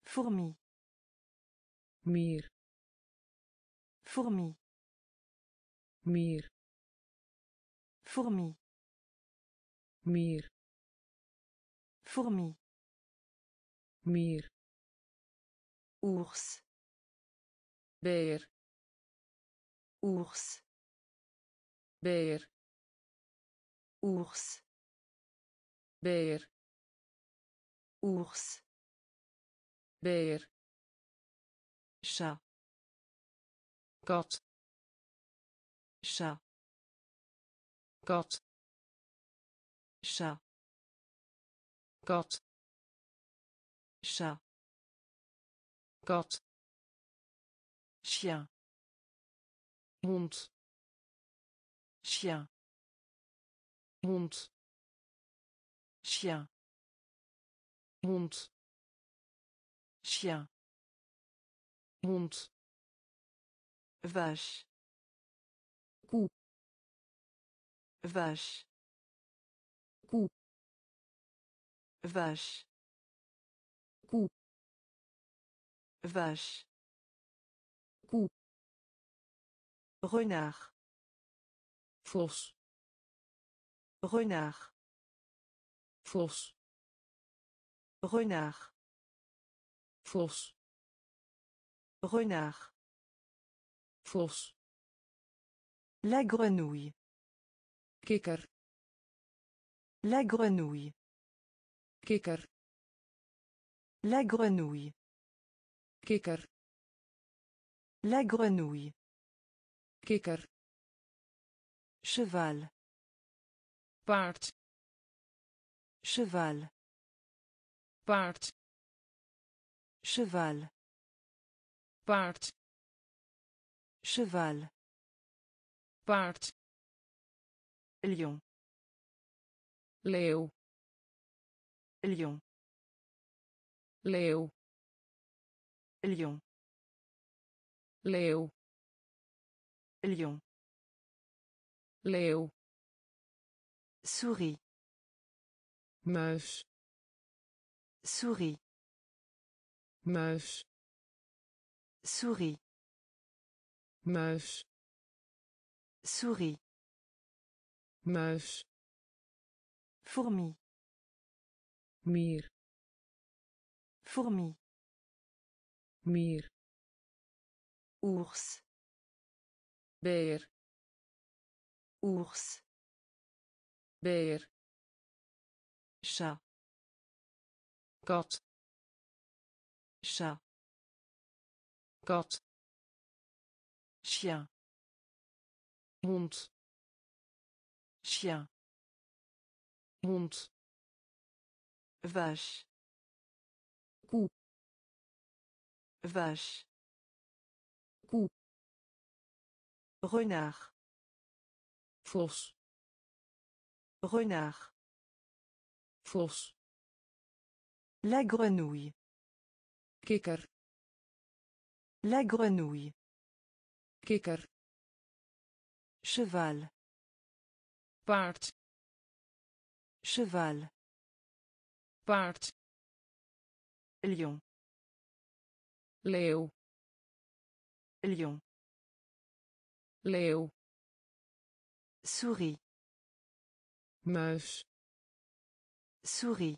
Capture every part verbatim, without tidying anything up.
Fourmi. Mier. Fourmi. Mier. Fourmi. Mier. Fourmi. Mier. Ours. Beer. Ours. Beer. Ours. Beer. Ours. Beer. Chat. Kat. Chat. Kat. Chat. Kat. Chat. Kat. Chien. Hond. Chien. Hond. Chien. Hond. Chien. Hond. Vache. Koe. Vache. Koe. Vache. Koe. Vache. Koe. Renard. Vos. Renard. Vos. Renard. Vos. Renard. Vos. La grenouille. Kikker. La grenouille. Kikker. La grenouille. Kikker. La grenouille. Kikker. Cheval. Paard. Cheval. Paard. Cheval. Paard. Cheval. Paard. Lion. Leeuw. Lion. Leeuw. Lion. Leeuw. Lion. Leeuw. Souris. Muis. Souris. Muis. Souris. Muis. Souris. Muis. Fourmi. Mier. Fourmi. Mier. Ours. Beer. Ours. Beer. Chat. Kat. Chat. Kat. Chien. Hond. Chien. Hond. Vache. Koe. Vache. Koe. Renard. Vos. Renard. Vos. La grenouille. Kikker. La grenouille. Kikker. Cheval. Paard. Cheval. Paard. Lion. Leeuw. Lion. Leeuw. Souris. Muis. Souris.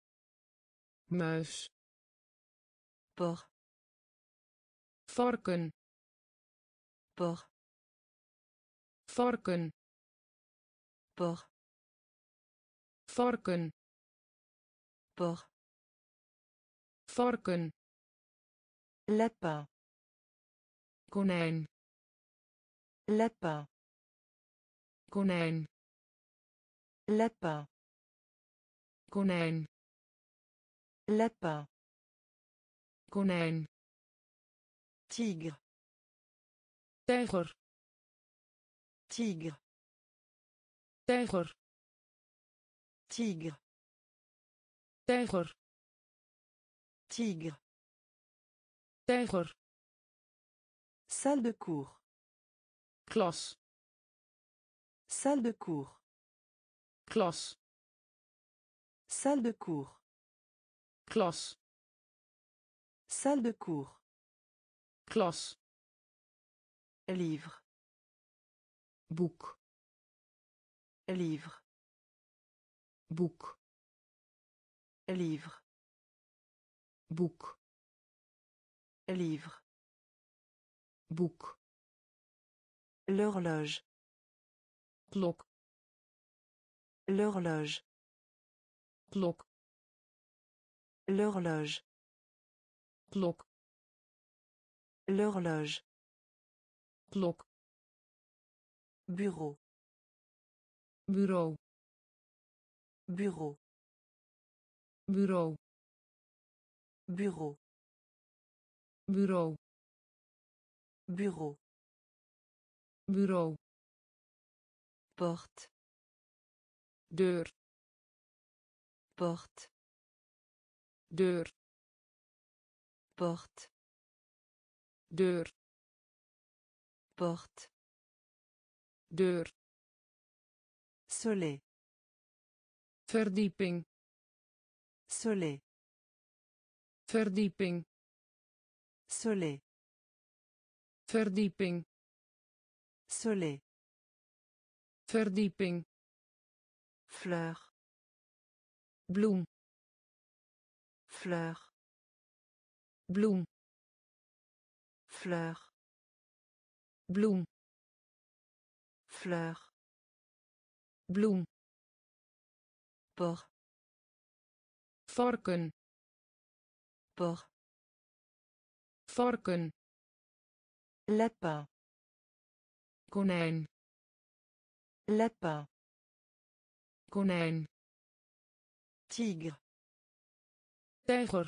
Muis. Porc. Varken. Porc. Varken. Porc. Varken. Porc. Varken. Lapin. Konijn. Lapin. Konijn. Lapin. Konijn. Lapin. Konijn. Tigre. Tijger. Tigre. Tijger. Tigre. Tijger. Tigre. Tijger. Salle de cours. Klas. Salle de cours. Klas. Salle de cours. Klas. Salle de cours. Klas. Livre. Boek. Livre. Boek. Livre. Boek. Livre. Boek. L'horloge. Klok. L'horloge. Klok. L'horloge. Klok. L'horloge. Klok. Bureau. Bureau. Bureau. Bureau. Bureau. Bureau. Bureau. Bureau. Porte. Deur. Porte. Deur. Porte. Deur. Porte. Deur. Soleil. Verdieping. Soleil. Verdieping. Soleil. Verdieping. Soleil. Verdieping. Fleur. Bloem. Fleur. Bloem. Fleur. Bloem. Fleur. Bloem. Porc. Varken. Porc. Varken. Lapin. Konijn. Lapin. Konijn. Tigre. Tijger.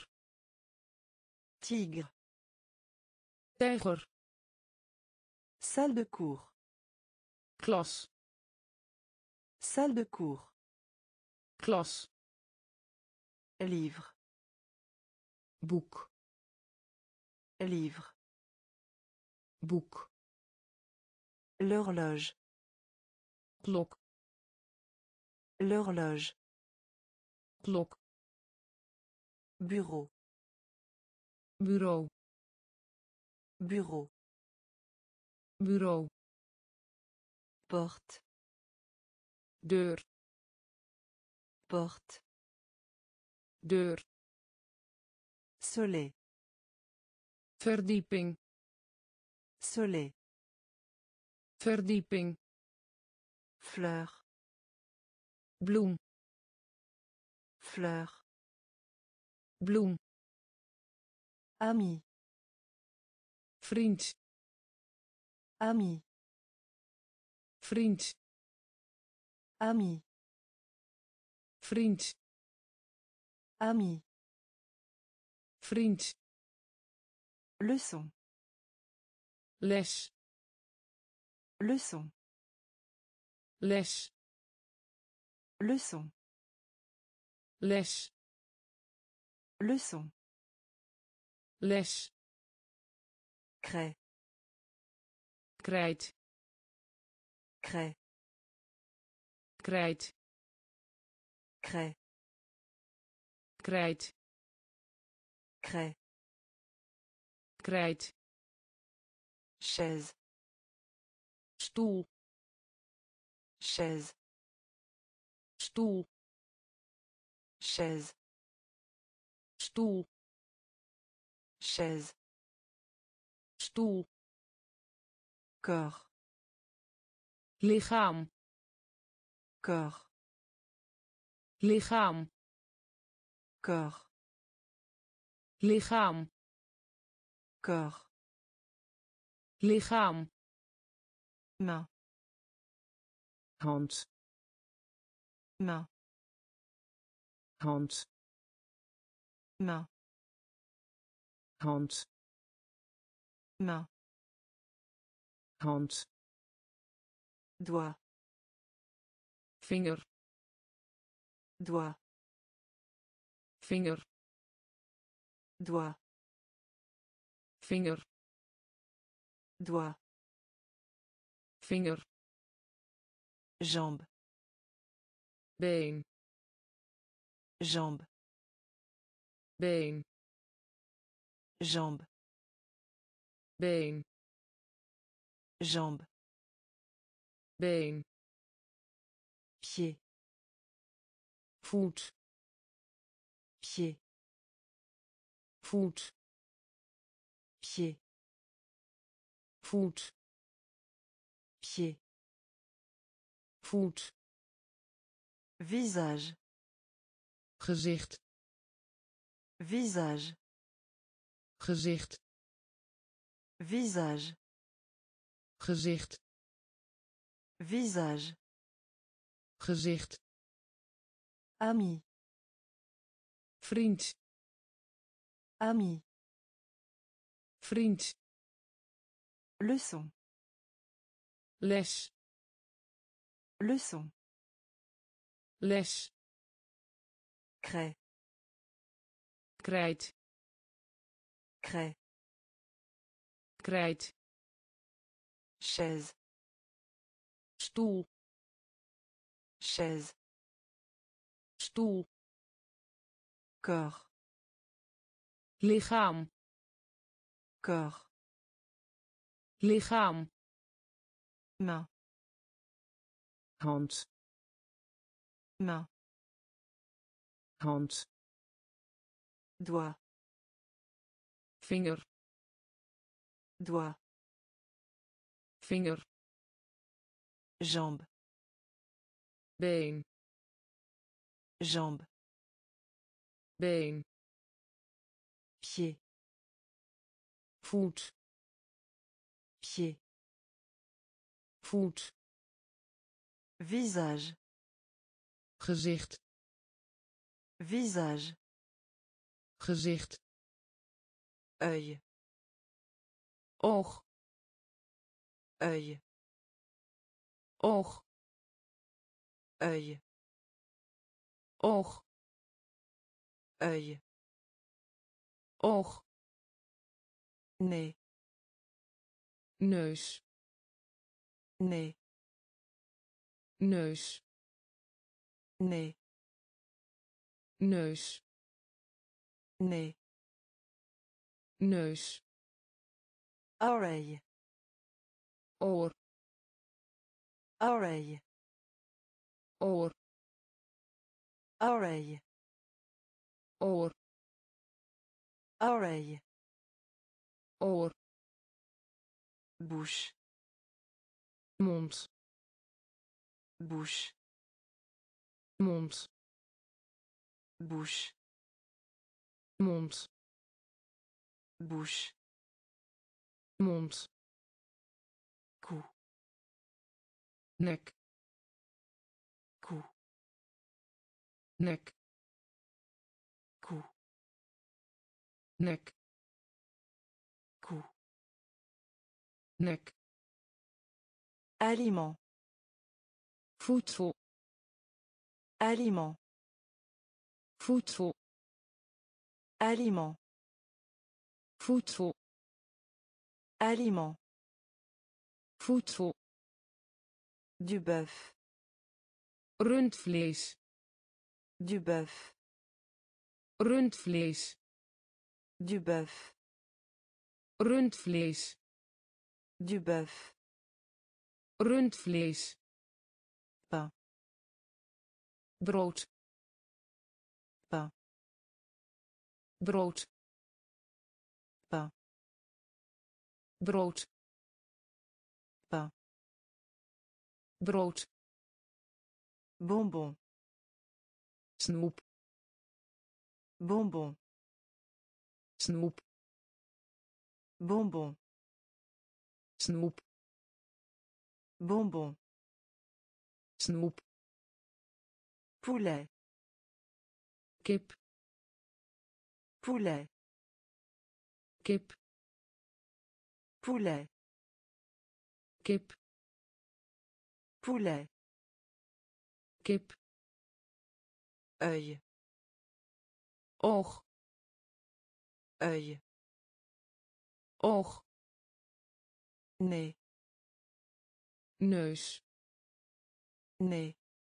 Tigre. Tijger. Salle de cours. Klas. Salle de cours. Klas. Livre. Boek. Livre. Boek. L'horloge. Klok. L'horloge. Klok. Bureau. Bureau. Bureau. Bureau. Porte. Deur. Porte. Deur. Soleil. Verdieping. Soleil. Verdieping. Fleur. Bloem. Fleur. Bloem. Ami. Vriend. Ami. Vriend. Ami. Vriend. Ami. Vriend. Leçon. Les. Leçon. Les. Leçon. Les. Leçon. Les. Craie. Krijt. Craie. Krijt. Craie. Krijt. Craie. Krijt. Chaise. Stoel. Chaise. Stoel. Chaise. Stoel. Chaise. Stoel. Corps. Lichaam. Corps. Lichaam. Corps. Lichaam. Corps. Lichaam. Main. Hand. Main. Hand. Main. Hand. Main. Hand. Doigt. Vinger. Doigt. Vinger. Doigt. Vinger. Doigt. Vinger. Jambe. Been. Jambe. Been. Jambe. been, Jambe. been, Pied. voet, Pied. voet, Pied. voet, Pied. voet, Visage. gezicht, Visage. gezicht, Visage. gezicht, Visage. gezicht, Ami. vriend, Ami. vriend, Leçon. les, Leçon. les, Craie. krijt, Craie. krijt, Chaise. stoel, Chaise. stoel, Corps. lichaam, Corps. lichaam, Main. hand, Main. hand, Doigt. vinger, Doigt. vinger, Jambe. been, Jambe. been, Pied. voet, Pied. voet, Visage. gezicht, Visage. gezicht, Œil. oog, Œil. oog, Œil. oog, Œil. oog, Nez. neus, Nez. neus, Nez. neus, Nez. neus, Oreille. oor, Oreille. oor, Oreille. oor, Oreille. oor, Bouche. mond, Bouche. mond, Bouche. mond, Bouche. mond, Cou. nek, Cou. nek, Cou. nek, Cou. nek, Aliment. voedsel, Aliment. voedsel, Aliment. voedsel, Aliment. voedsel, Du bœuf. rundvlees, Du bœuf. rundvlees, Du bœuf. rundvlees, Du bœuf. rundvlees, Pain. brood, Pain. brood, Pain. brood, Pain. brood, Bonbon. snoep, Bonbon. snoep, Bonbon. snoep, Bonbon. snoep, Poulet. kip, Poulet. kip, Poulet. kip, Poulet. kip, Œil. oog, Œil. oog, Nez. neus, Nez.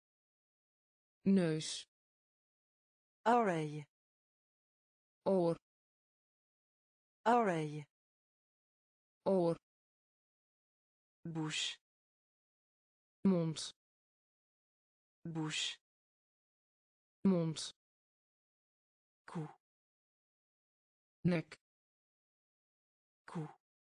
neus, Oreille. oor, Oreille. oor, Bouche. mond, Bouche. mond, Cou. nek, Cou.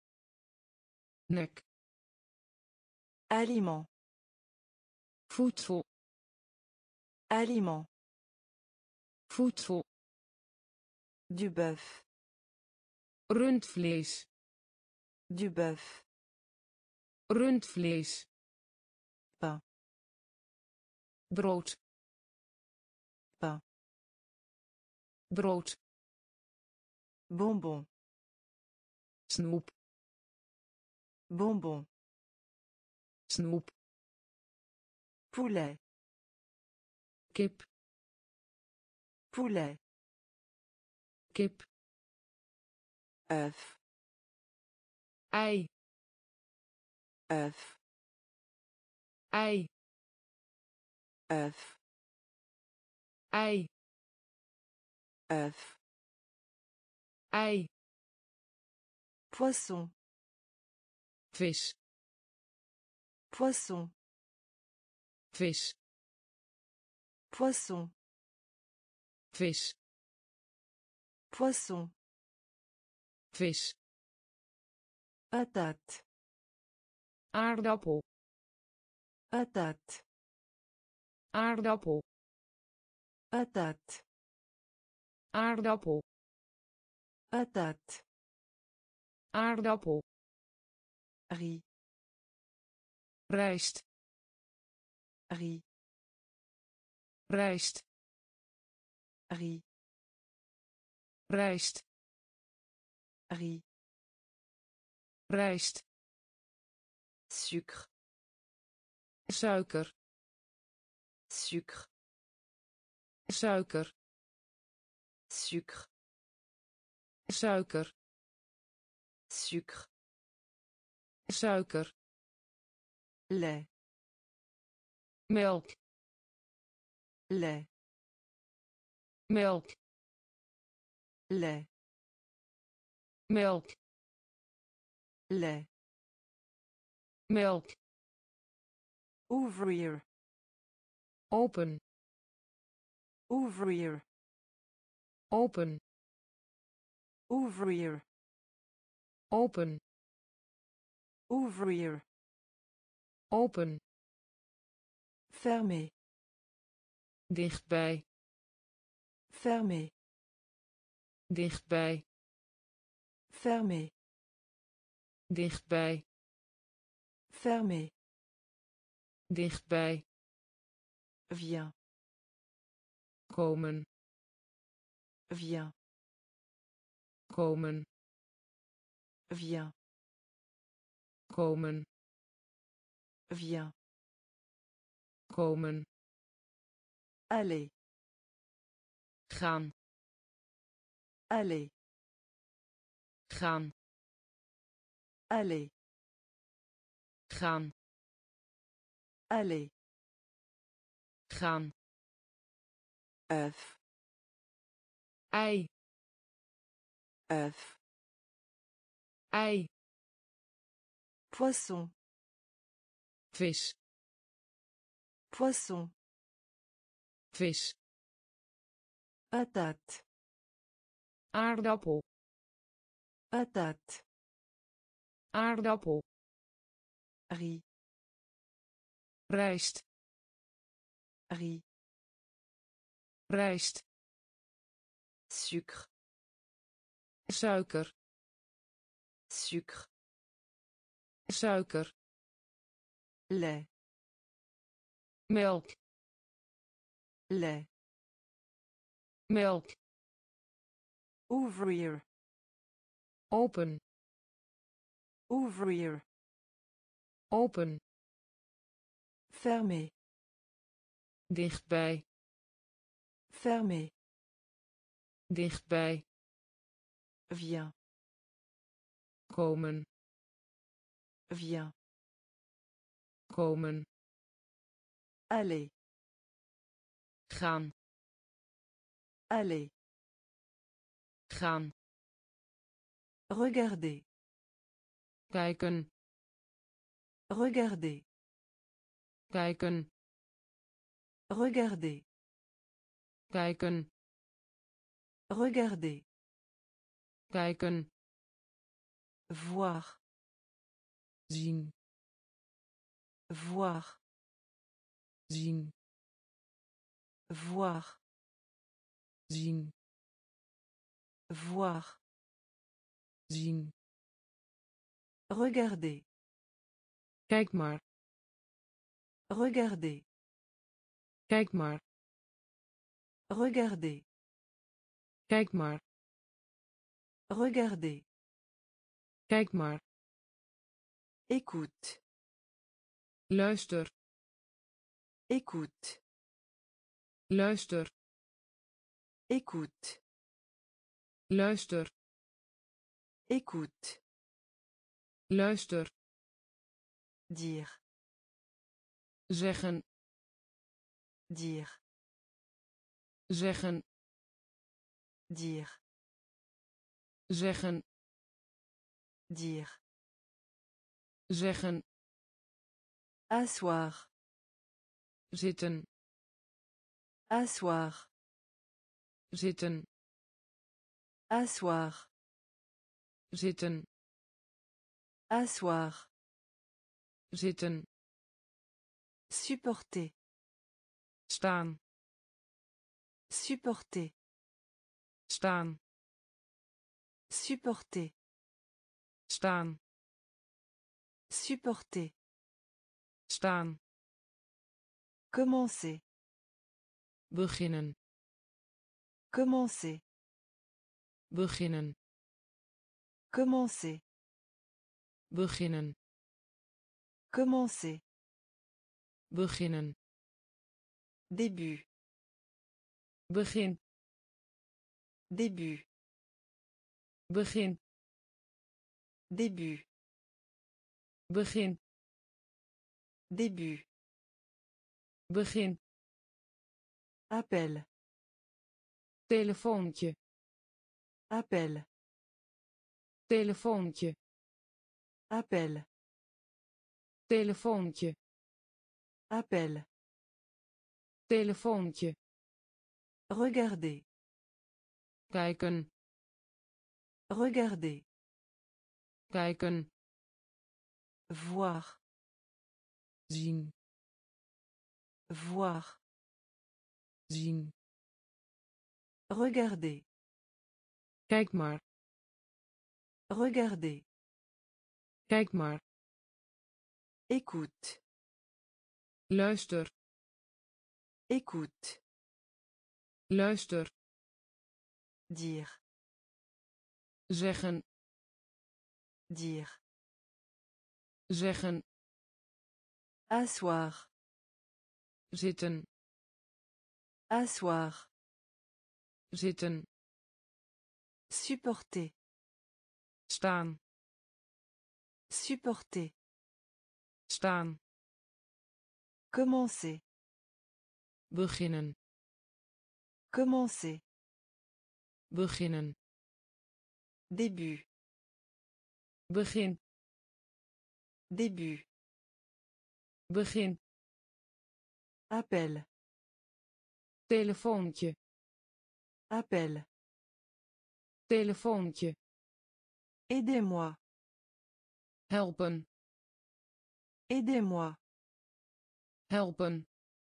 nek, Aliment. voedsel, Aliment. voedsel, Du bœuf. rundvlees, Du bœuf. rundvlees, Pain. brood, Pain. brood, Bonbon. snoep, Bonbon. snoep, Poulet. kip, Poulet. kip, œuf. ei, œuf. ei, œuf. ei, œuf. ei, Poisson. vis, Poisson. vis, Poisson. vis, Poisson. vis, Patate. aardappel, Patate. aardappel, Patate. aardappel, Patate. aardappel, Riz. rijst, Riz. rijst, Riz. rijst, Riz. rijst, Sucre. suiker, Sucre. suiker, Sucre. suiker, Sucre. suiker, Lait. melk, Lait. melk, Lait. melk, Lait. melk, Ouvrir. open, Ouvrir. open, Ouvrir. open, Ouvrir. open, Fermer. dichtbij, Fermer. dichtbij, Fermer. dichtbij, Fermer. dichtbij, Viens. komen, Viens. komen, Viens. komen, Viens. komen, Aller. gaan, Aller. gaan, Aller. gaan, Aller. gaan, œuf. ei, œuf. ei, Poisson. vis, Poisson. vis, Patate. aardappel, Patate. aardappel, Riz. rijst, Riz. rijst, Sucre. suiker, Sucre. suiker, Lait. melk, Lait. melk, Ouvrir. open, Ouvrir. open, Fermer. dichtbij, Fermer. dichtbij, Viens. komen, Viens. komen, Aller. gaan, Aller. gaan, Regarder. Kijken. Regarder. Kijken. Regarder. Kijken. Regarder. Kijken. Voir. Zien. Voir. Zien. Voir. Zien. Voir. Zien. Regarder. Kijk maar. Regarder. Kijk maar. Regarder. Kijk maar. Regarder. Kijk maar. Écoute. Luister. Écoute. Luister. Écoute. Luister. Écoute. Luister. Dire. Zeggen. Dire. Zeggen. Dire. Zeggen. Dire. Zeggen. Asseoir. Zitten. Asseoir. Zitten. Asseoir. Zitten. Asseoir. Zitten. Supporter. Staan. Supporter. Staan. Supporter. Staan. Supporter. Staan. Commencer. Beginnen. Commencer. Beginnen. Commencer. Beginnen. Commencer. Beginnen. Début. Begin. Début. Begin. Début. Begin. Début. Begin. Appel. Telefoontje. Appel. Telefoontje. Appel. Telefoontje. Appel. Telefoontje. Regarder. Kijken. Regarder. Kijken. Voir. Zien. Voir. Zien. Regarder. Kijk maar. Regarder. Kijk maar. Écoute. Luister. Écoute. Luister. Dire. Zeggen. Dire. Zeggen. Asseoir. Zitten. Asseoir. Zitten. Supporter. Staan. Supporter. Staan. Commencer. Beginnen. Commencer. Beginnen. Début. Begin. Début. Begin. Appel. Telefoontje. Appel. Telefoontje. Aidez-moi. Helpen. Aidez-moi. Helpen.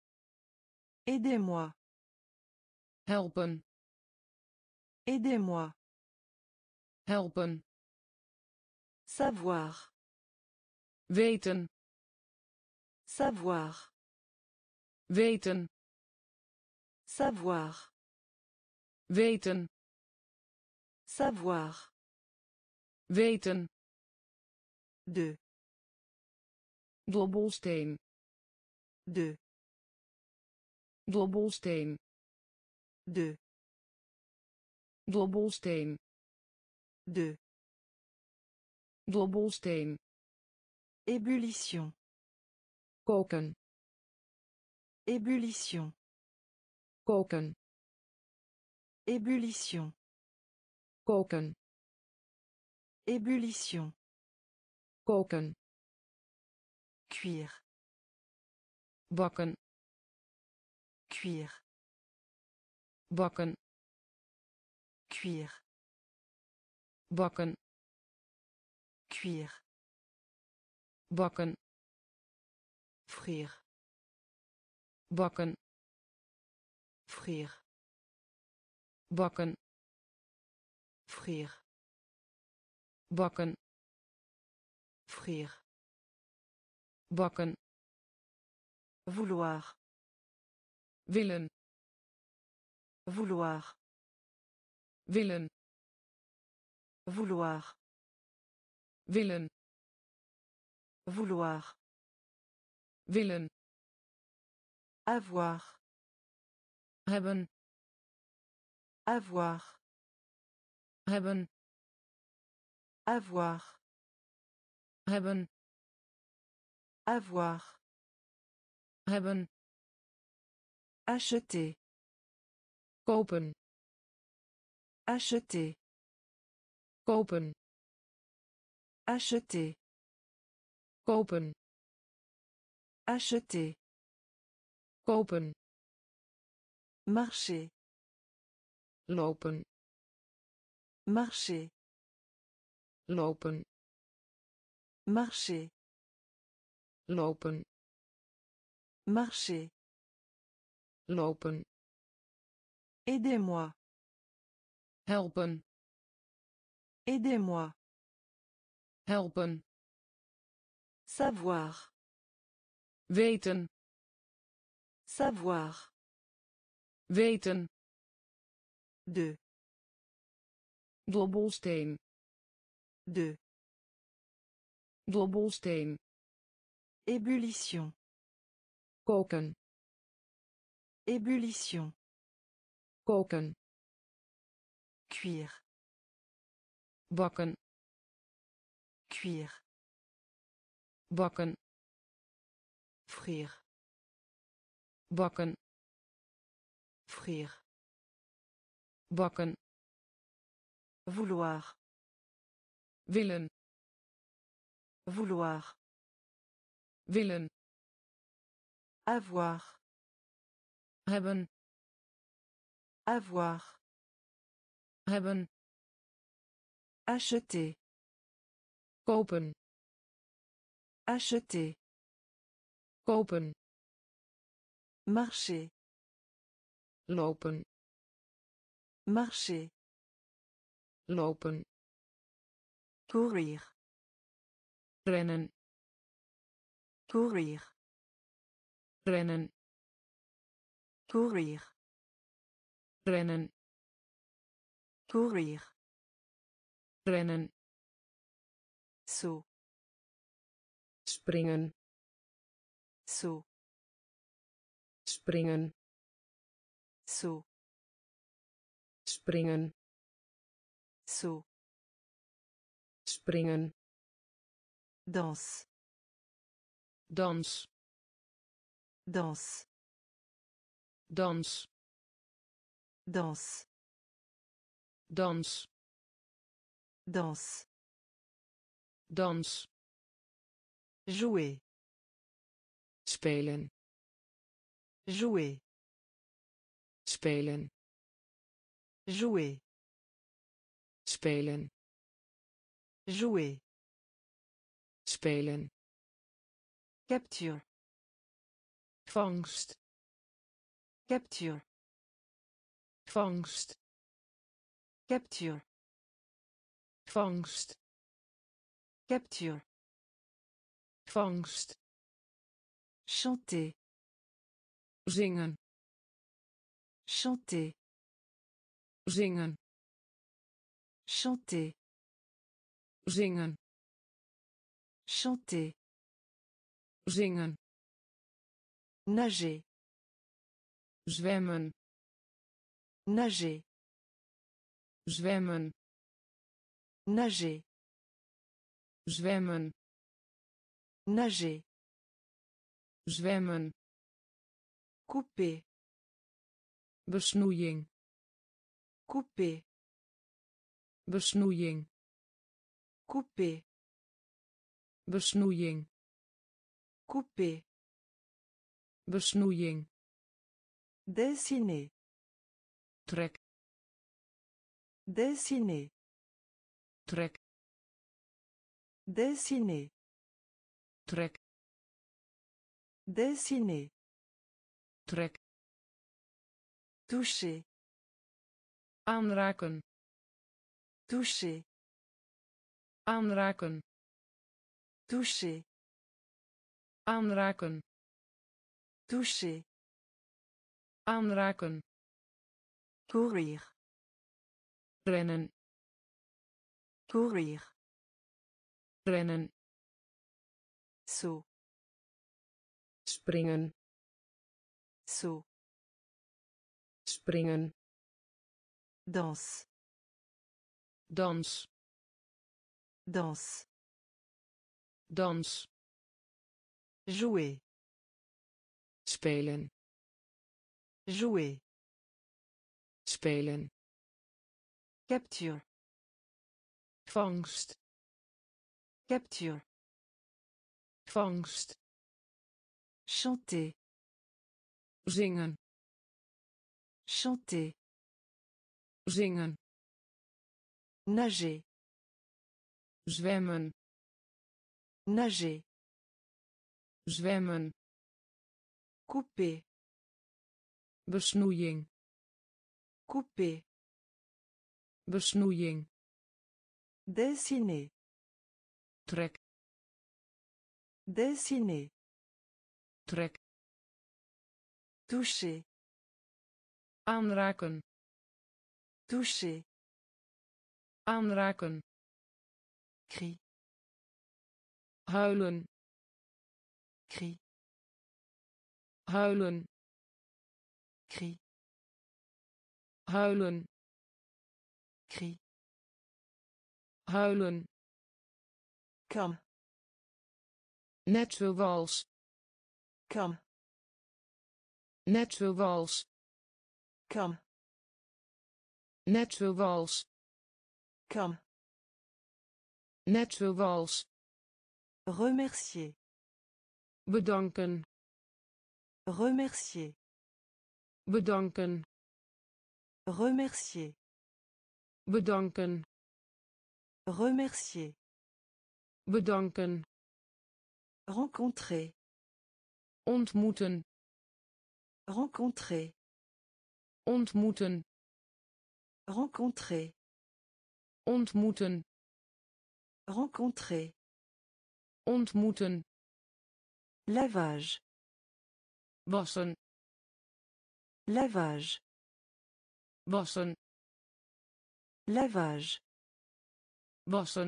Aidez-moi. Helpen. Aidez-moi. Helpen. Savoir. Weten. Savoir. Weten. Savoir. Weten. Savoir. Weten. De. Dobbelsteen. De. Dobbelsteen. De. Dobbelsteen. De. Dobbelsteen. Ébullition. Koken. Ébullition. Koken. Ébullition. Koken. Ébullition. Koken. Cuire. Bakken. Cuire. Bakken. Cuire. Bakken. Cuire. Bakken. Frire. Bakken. Frire. Bakken. Frire. Bakken. Frire. Bakken. Vouloir. Willen. Vouloir. Willen. Vouloir. Willen. Vouloir. Willen. Avoir. Hebben. Avoir. Hebben. Avoir. Hebben. Avoir. Hebben. Acheter. Kopen. Acheter. Kopen. Acheter. Kopen. Acheter. Kopen. Marcher. Lopen. Marcher. Lopen. Marcher. Lopen. Marcher. Lopen. Aidez-moi. Helpen. Aidez-moi. Helpen. Savoir. Weten. Savoir. Weten. De. Dobbelsteen. De. Dobbelsteen. Ébullition. Koken. Ébullition. Koken. Cuire. Bakken. Cuire. Bakken. Frire. Bakken. Frire. Bakken. Vouloir. Willen. Vouloir. Willen. Avoir. Hebben. Avoir. Hebben. Acheter. Kopen. Acheter. Kopen. Marcher. Lopen. Marcher. Lopen. Courir. Rennen. Courir. Rennen. Courir. Rennen. Courir. Rennen. Saut. Springen. Saut. Springen. Saut. Springen. Saut. Springen. Danse. Dans. Danse. Dans. Danse. Dans. Danse. Dans. Jouer. Spelen. Jouer. Spelen. Jouer. Spelen. Jouer. Spelen. Capture. Vangst. Capture. Vangst. Capture. Vangst. Capture. Vangst. Chanter. Zingen. Chanter. Zingen. Chanter. Zingen. Chanter. Zingen. Nager. Zwemmen. Nager. Zwemmen. Nager. Zwemmen. Nager. Zwemmen. Couper. Besnoeiing. Couper. Besnoeiing. Couper. Besnoeiing. Couper. Besnoeiing. Dessiner. Trek. Dessiner. Trek. Dessiner. Trek. Dessiner. Trek. Toucher. Aanraken. Toucher. Aanraken. Toucher. Aanraken. Toucher. Aanraken. Courir. Rennen. Courir. Rennen. Saut. Springen. Saut. Springen. Danse. Dans. Danse. Dans. Jouer. Spelen. Jouer. Spelen. Capture. Vangst. Capture. Vangst. Chanter. Zingen. Chanter. Zingen. Nager. Zwemmen. Nager. Zwemmen. Couper. Besnoeiing. Couper. Besnoeiing. Dessiner. Trek. Dessiner. Trek. Toucher. Aanraken. Toucher. Aanraken. Cri. Huilen. Cri. Huilen. Cri. Huilen. Cri. Huilen. Comme. Net zoals. Comme. Net zoals. Comme. Net zoals. Comme. Net zoals. Remercier. Bedanken. Remercier. Bedanken. Remercier. Bedanken. Remercier. Bedanken. Rencontrer. Ontmoeten. Rencontrer. Ontmoeten. Rencontrer. Ontmoeten. Rencontrer. Ontmoeten. Lavage. Wassen. Lavage. Wassen. Lavage. Wassen.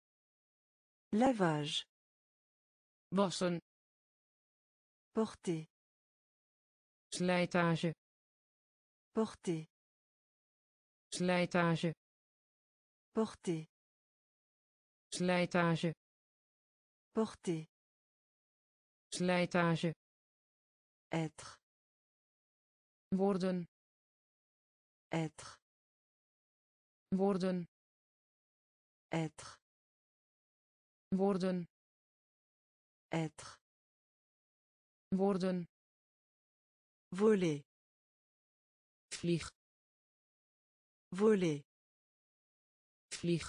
Lavage. Wassen. Porter. Slijtage. Porter. Slijtage. Porter. Slijtage. Porter. Slijtage. Être. Worden. Être. Worden. Être. Worden. Être. Worden. Voler. Vlieg. Voler. Vlieg.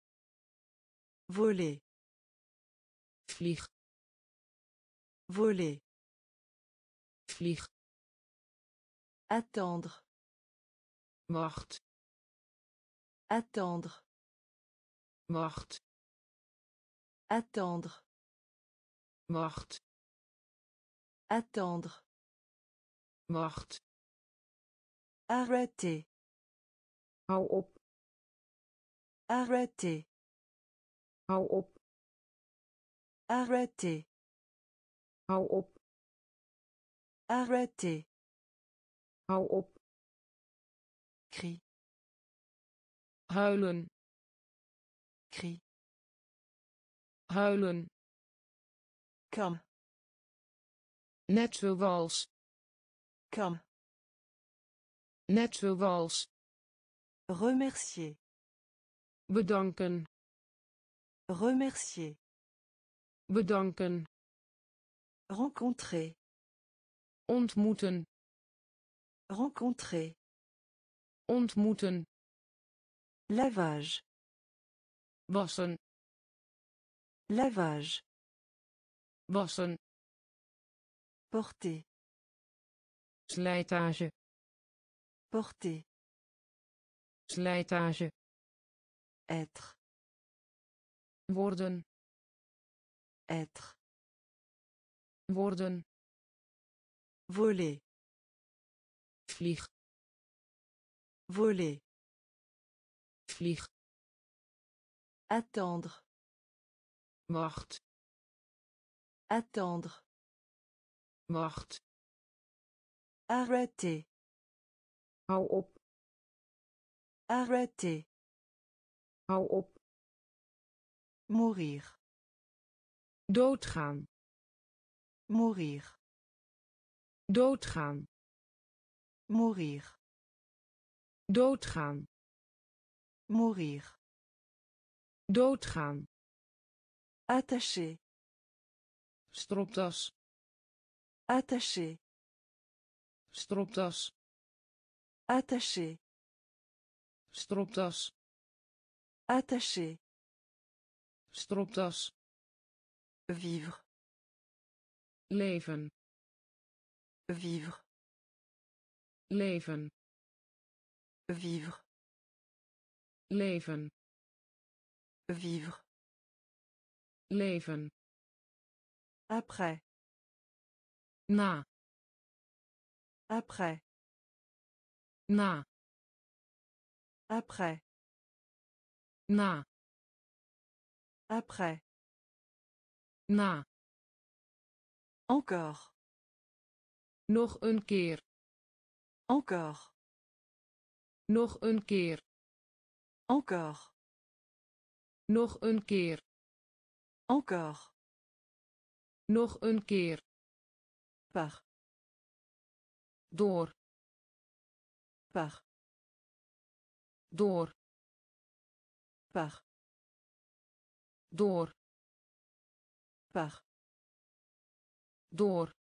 Voler. Vlieg. Voler. Vlieg. Attendre. Wacht. Attendre. Wacht. Attendre. Wacht. Attendre. Wacht. Arrêter. Hou op. Arrêter. Hou op. Arrêter. Hou op. Arrêter. Hou op. Cri. Huilen. Cri. Huilen. Comme. Net zoals. Comme. Net zoals. Remercier. Bedanken. Remercier. Bedanken. Rencontrer. Ontmoeten. Rencontrer. Ontmoeten. Lavage. Wassen. Lavage. Wassen. Porter. Slijtage. Porter. Slijtage. Être. Worden. Être. Worden. Voler. Vlieg. Voler. Vlieg. Attendre. Wacht. Attendre. Wacht. Arrêter. Hou op. Arrêter. Hou op. Mourir. Doodgaan. Mourir. Doodgaan. Mourir. Doodgaan. Mourir. Doodgaan. Attacher. Stropdas. Attacher. Stropdas. Attacher. Stropdas. Attacher. Stropdas. Vivre. Leven. Vivre. Leven. Vivre. Leven. Vivre. Leven. Après. Na. Après. Na. Après. Na. Après. Na. Encore. Nog een keer. Encore. Nog een keer. Encore. Nog een keer. Encore. Nog een keer. Par. Door. Par. Door. Par. Door. Par. Door.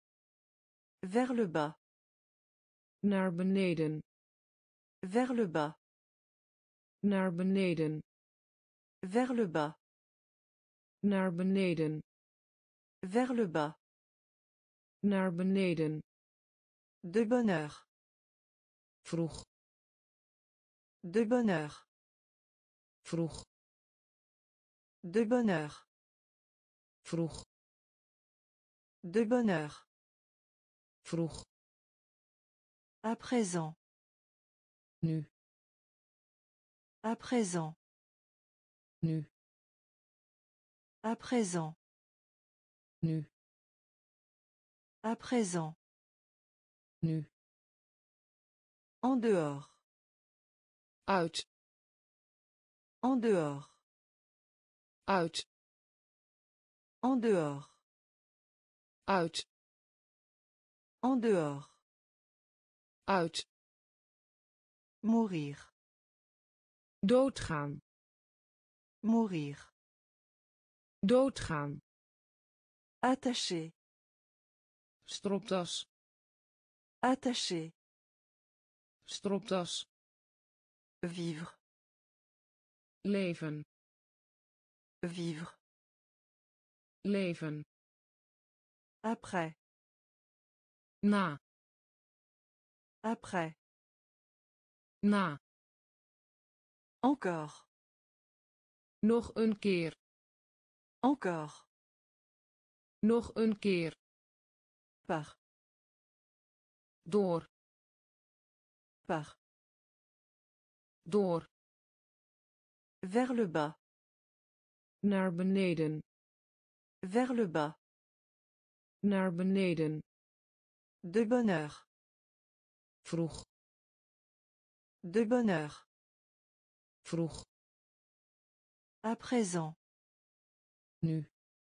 Vers le bas. Naar beneden. Vers le bas. Naar beneden. Vers le bas. Naar beneden. Vers le bas. Naar beneden. De bonheur. Vroeg. De bonheur. Vroeg. De bonheur. Vroeg. De bonheur. Vroeg. À présent. Nu. À présent. Nu. À présent. Nu. À présent. Nu. En dehors. Uit. En dehors. Uit. En dehors. Uit. En dehors. Uit. Mourir. Doodgaan. Mourir. Doodgaan. Attacher. Stropdas. Attacher. Stropdas. Vivre. Leven. Vivre. Leven. Après. Na. Après. Na. Encore. Nog een keer. Encore. Nog een keer. Par. Door. Par. Door. Vers le bas. Naar beneden. Vers le bas. Naar beneden. De bonheur. Vroeg. De bonheur. Vroeg. À présent. Nu.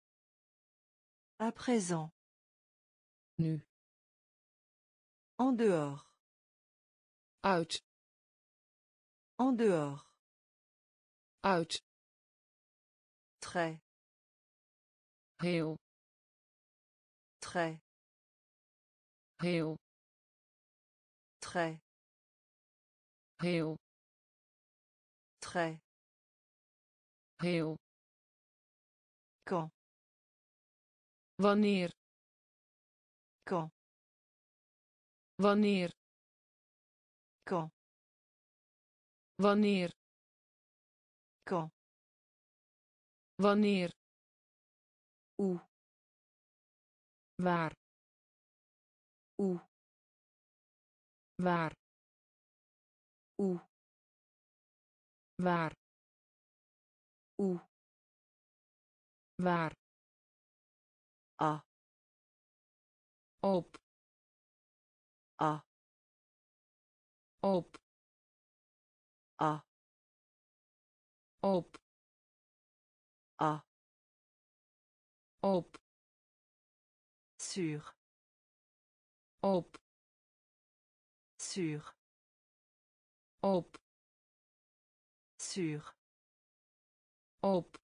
À présent. Nu. En dehors. Uit. En dehors. Uit. Très. heel, Très. heel, Très. heel, Très. heel. Quand. Wanneer, Quand. wanneer, Quand. wanneer, Quand. wanneer, Où. waar, Où. waar, Où. waar, Où. waar, À. op, À. op, À. op, À. op, Sur. op, Sur. op, Sur. op,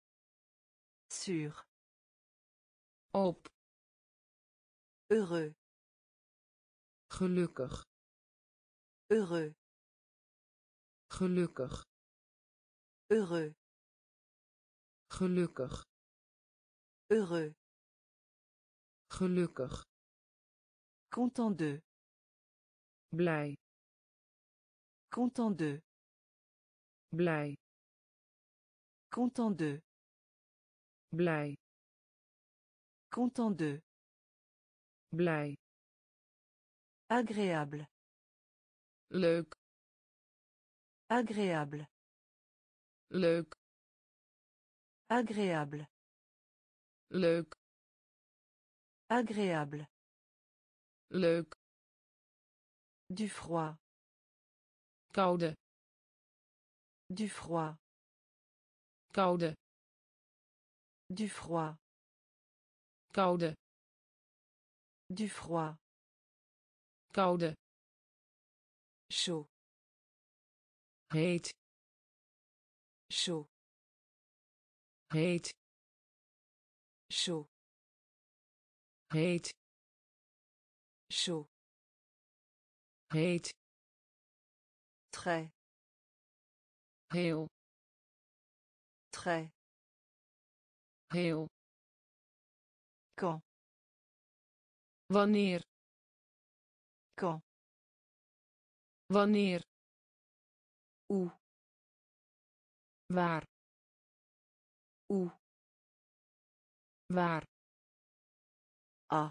Sur. op, Heureux. gelukkig, Heureux. gelukkig, Heureux. gelukkig, Heureux. gelukkig, Content de. blij, Content de. blij, Content de. blij, Content de. blij, Agréable. leuk, Agréable. leuk, Agréable. leuk, Agréable. leuk, Du froid. koude, Du froid. koude, Du froid. koude, Du froid. koude, Chaud. heet, Chaud. heet, Chaud. heet, Chaud. heet, Très. heel, Très. heel, Quand. wanneer, Quand. wanneer, Où. waar, Où. waar, À.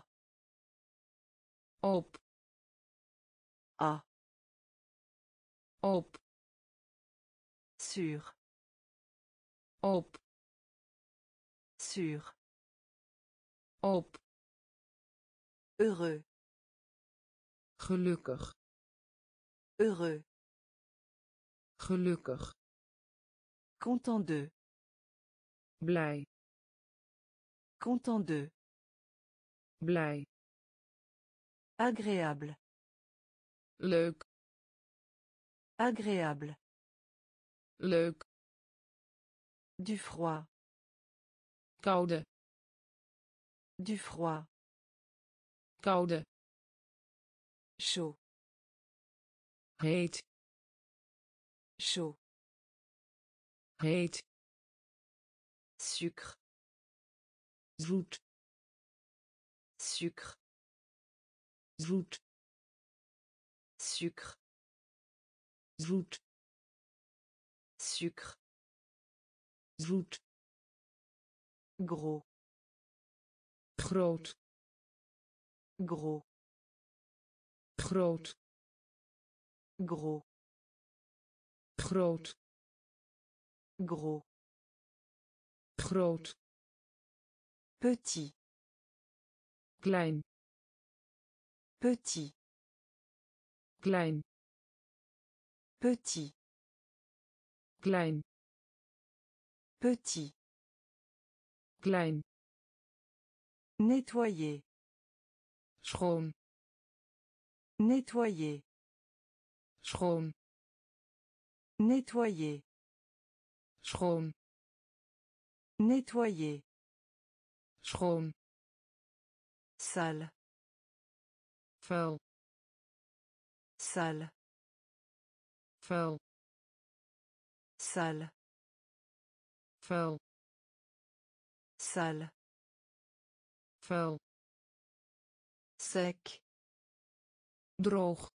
op, À. op, Sur. op, Sur. op, Heureux. gelukkig, Heureux. gelukkig, Content de. blij, Content de. blij, Agréable. leuk, Agréable. leuk, Du froid. koude, Du froid. koude, Chaud. heet, Chaud. heet, Sucre. zoet, Sucre. zoet, Sucre. zoet, Sucre. zoet, Gros. groot, Gros. groot, Gros. groot, Gros. groot, Petit. klein, Petit. klein, Petit. klein, Petit. klein, Nettoyer. schoon, Nettoyer. schoon, Nettoyer. schoon, Nettoyer. Schoon. Sale. Vuil. Sale. Vuil. Sale. Vuil. Sale. Vuil. Sec. Droog.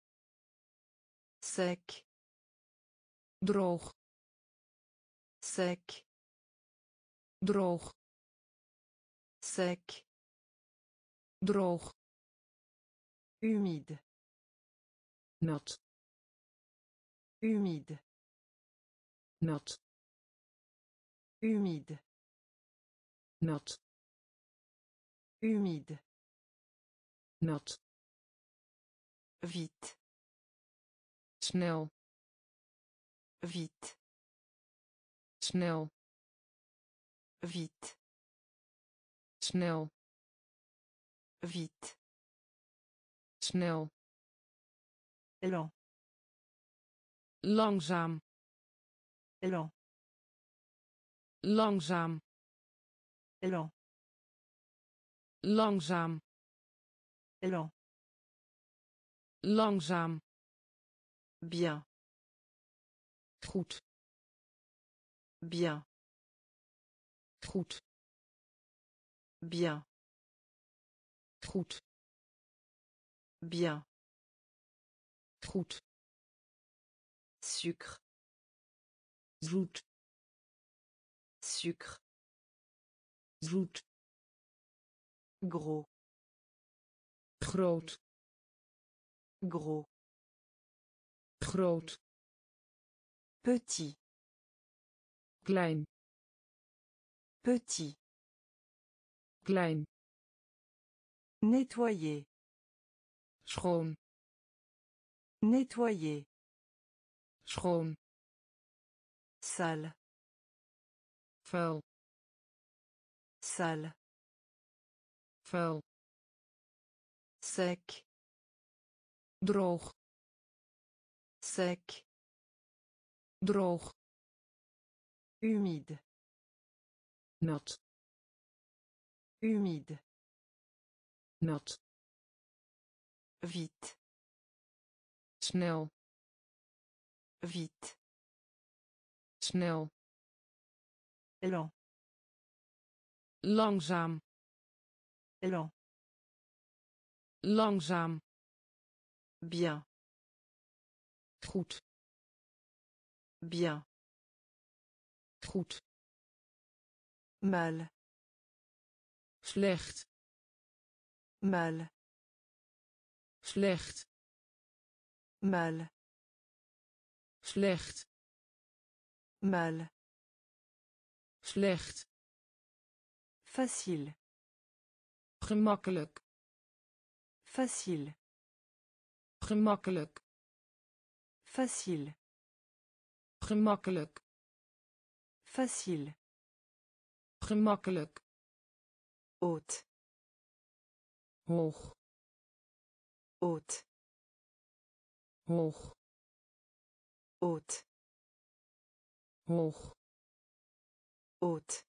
Sec. Droog. Sec. Droog. Sec. Droog. Humide. Nat. Humide. Nat. Humide. Nat. Humide. Nat. Vite. Snel. Vite. Snel. Vite. Snel. Vite. Snel. Lent. Langzaam. Lent. Langzaam. Lent. Langzaam. Lent. Langzaam. Bien. Goed. Bien. Goed. Bien. Goed. Bien. Goed. Sucre. Zoet. Sucre. Zoet. Gros. Groot. Gros. Groot. Petit. Klein. Petit. Klein. Nettoyer. Schoon. Nettoyer. Schoon. Sale. Vuil. Sale. Vuil. Sec. Droog. Sec. Droog. Humide. Nat. Humide. Nat. Vite. Snel. Vite. Snel. Lent. Langzaam. Lent. Langzaam. Bien. Goed. Bien. Goed. Mal. Slecht. Mal. Slecht. Mal. Slecht. Mal. Slecht. Facile. Gemakkelijk. Facile. Gemakkelijk. Facile. Gemakkelijk. Facile. Gemakkelijk. Haute. Hoog. Haute. Hoog. Haute. Hoog. Haute.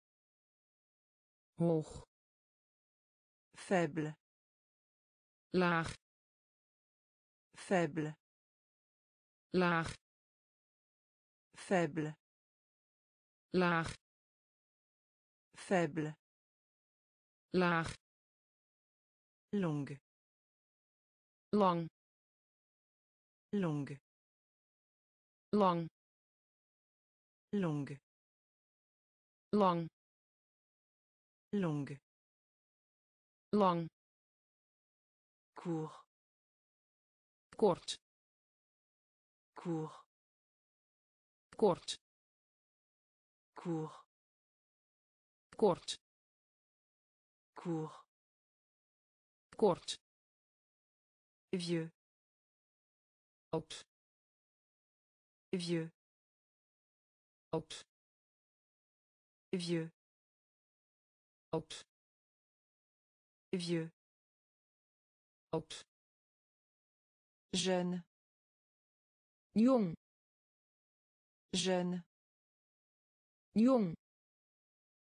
Hoog. Faible. Laag. Faible. Laag. Faible. Laag. Faible. Laag. Longue. Lang. Longue. Lang. Longue. Lang. Longue. Lang. Court. Kort. Court. Kort. Court. Kort. Court. Kort. Vieux. Oud. Vieux. Oud. Vieux. Oud. Vieux. Oud. Jeune. Jong. Jeune. Jong.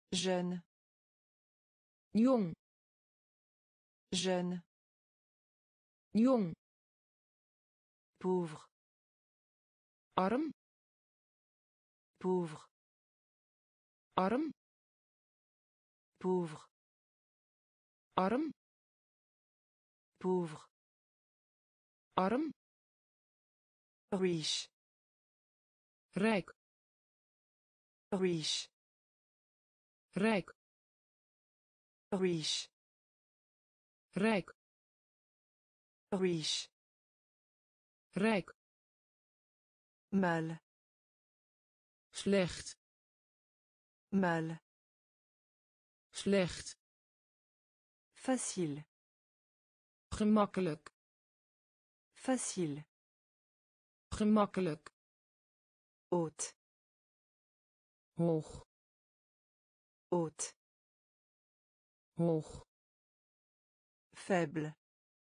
Jeune. jong, Jeune. jong, Pauvre. arm, Pauvre. arm, Pauvre. arm, Pauvre. arm, Riche. rijk, Riche. rijk, Riche. rijk, Riche. rijk, Mal. slecht, Mal. slecht, Facile. gemakkelijk, Facile. gemakkelijk, Haute. hoog, Haute. hoog, Faible.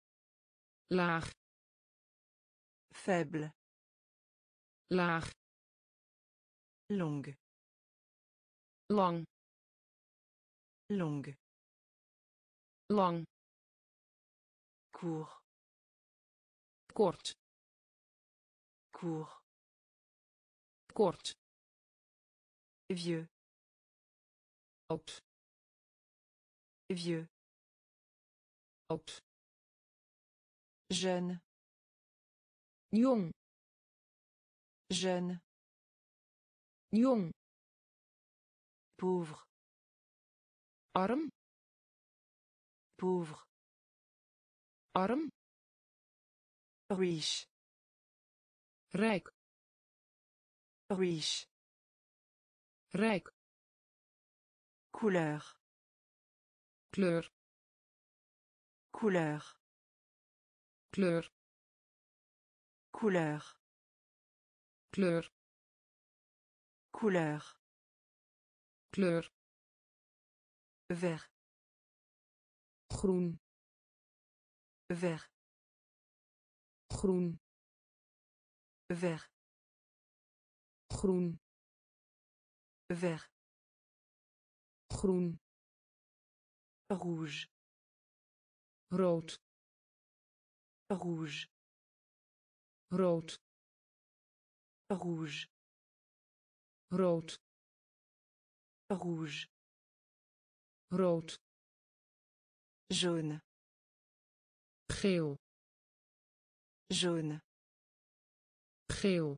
laag, Faible. laag, Longue. lang, Longue. lang, Court. kort, Court. kort, Vieux. oud, Vieux. oud, Jeune. jong, Jeune. jong, Pauvre. arm, Pauvre. arm, Riche. rijk, Riche. rijk, Couleur. kleur, Couleur. kleur, Couleur. kleur, Couleur. kleur, Vert. groen, Vert. groen, Vert. groen, Vert. groen, Rouge. rood, Rouge. rood, Rouge. rood, Rouge. rood, Jaune. geel, Jaune. geel,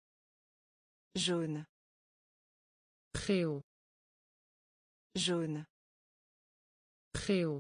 Jaune. geel, Jaune. geel,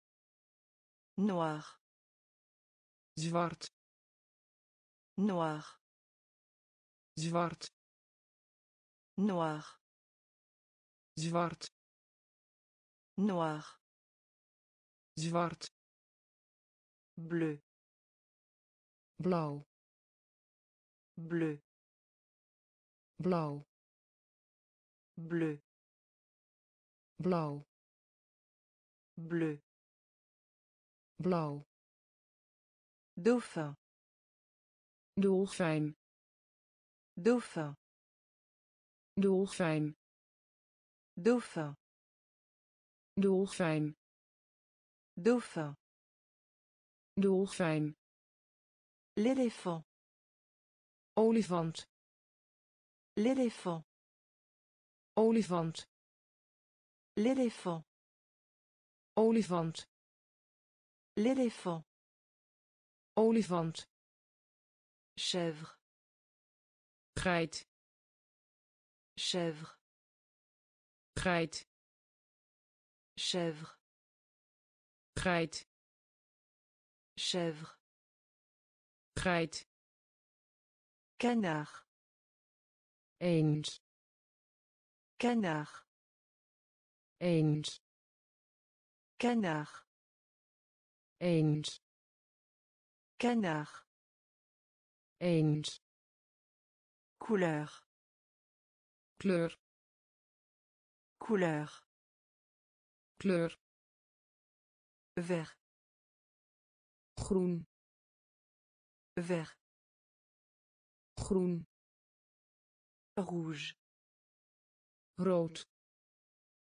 Noir. zwart, Noir. zwart, Noir. zwart, Noir. zwart, Bleu. blauw, Bleu. blauw, Bleu. blauw, Bleu. blauw, Dauphin. dolfijn, Dauphin. dolfijn, Dauphin. dolfijn, Dauphin. dolfijn, L'éléphant. olifant, L'éléphant. olifant, L'éléphant. olifant, L'éléphant. olifant, Chèvre. geit, Chèvre. geit, Chèvre. geit, Chèvre. geit, Canard. eend, Canard. eend, Canard. eend, Canard. eend, Couleur. kleur, Couleur. kleur, Vert. groen, Vert. groen, Rouge. rood,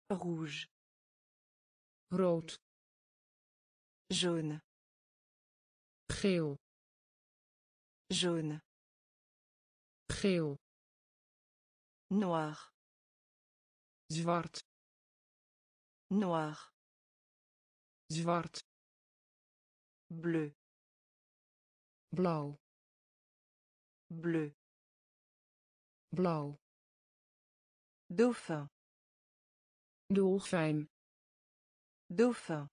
Rouge. rood, Jaune. geel, Jaune. geel, Noir. zwart, Noir. zwart, Bleu. blauw, Bleu. blauw, Dauphin. dolfijn, Dauphin.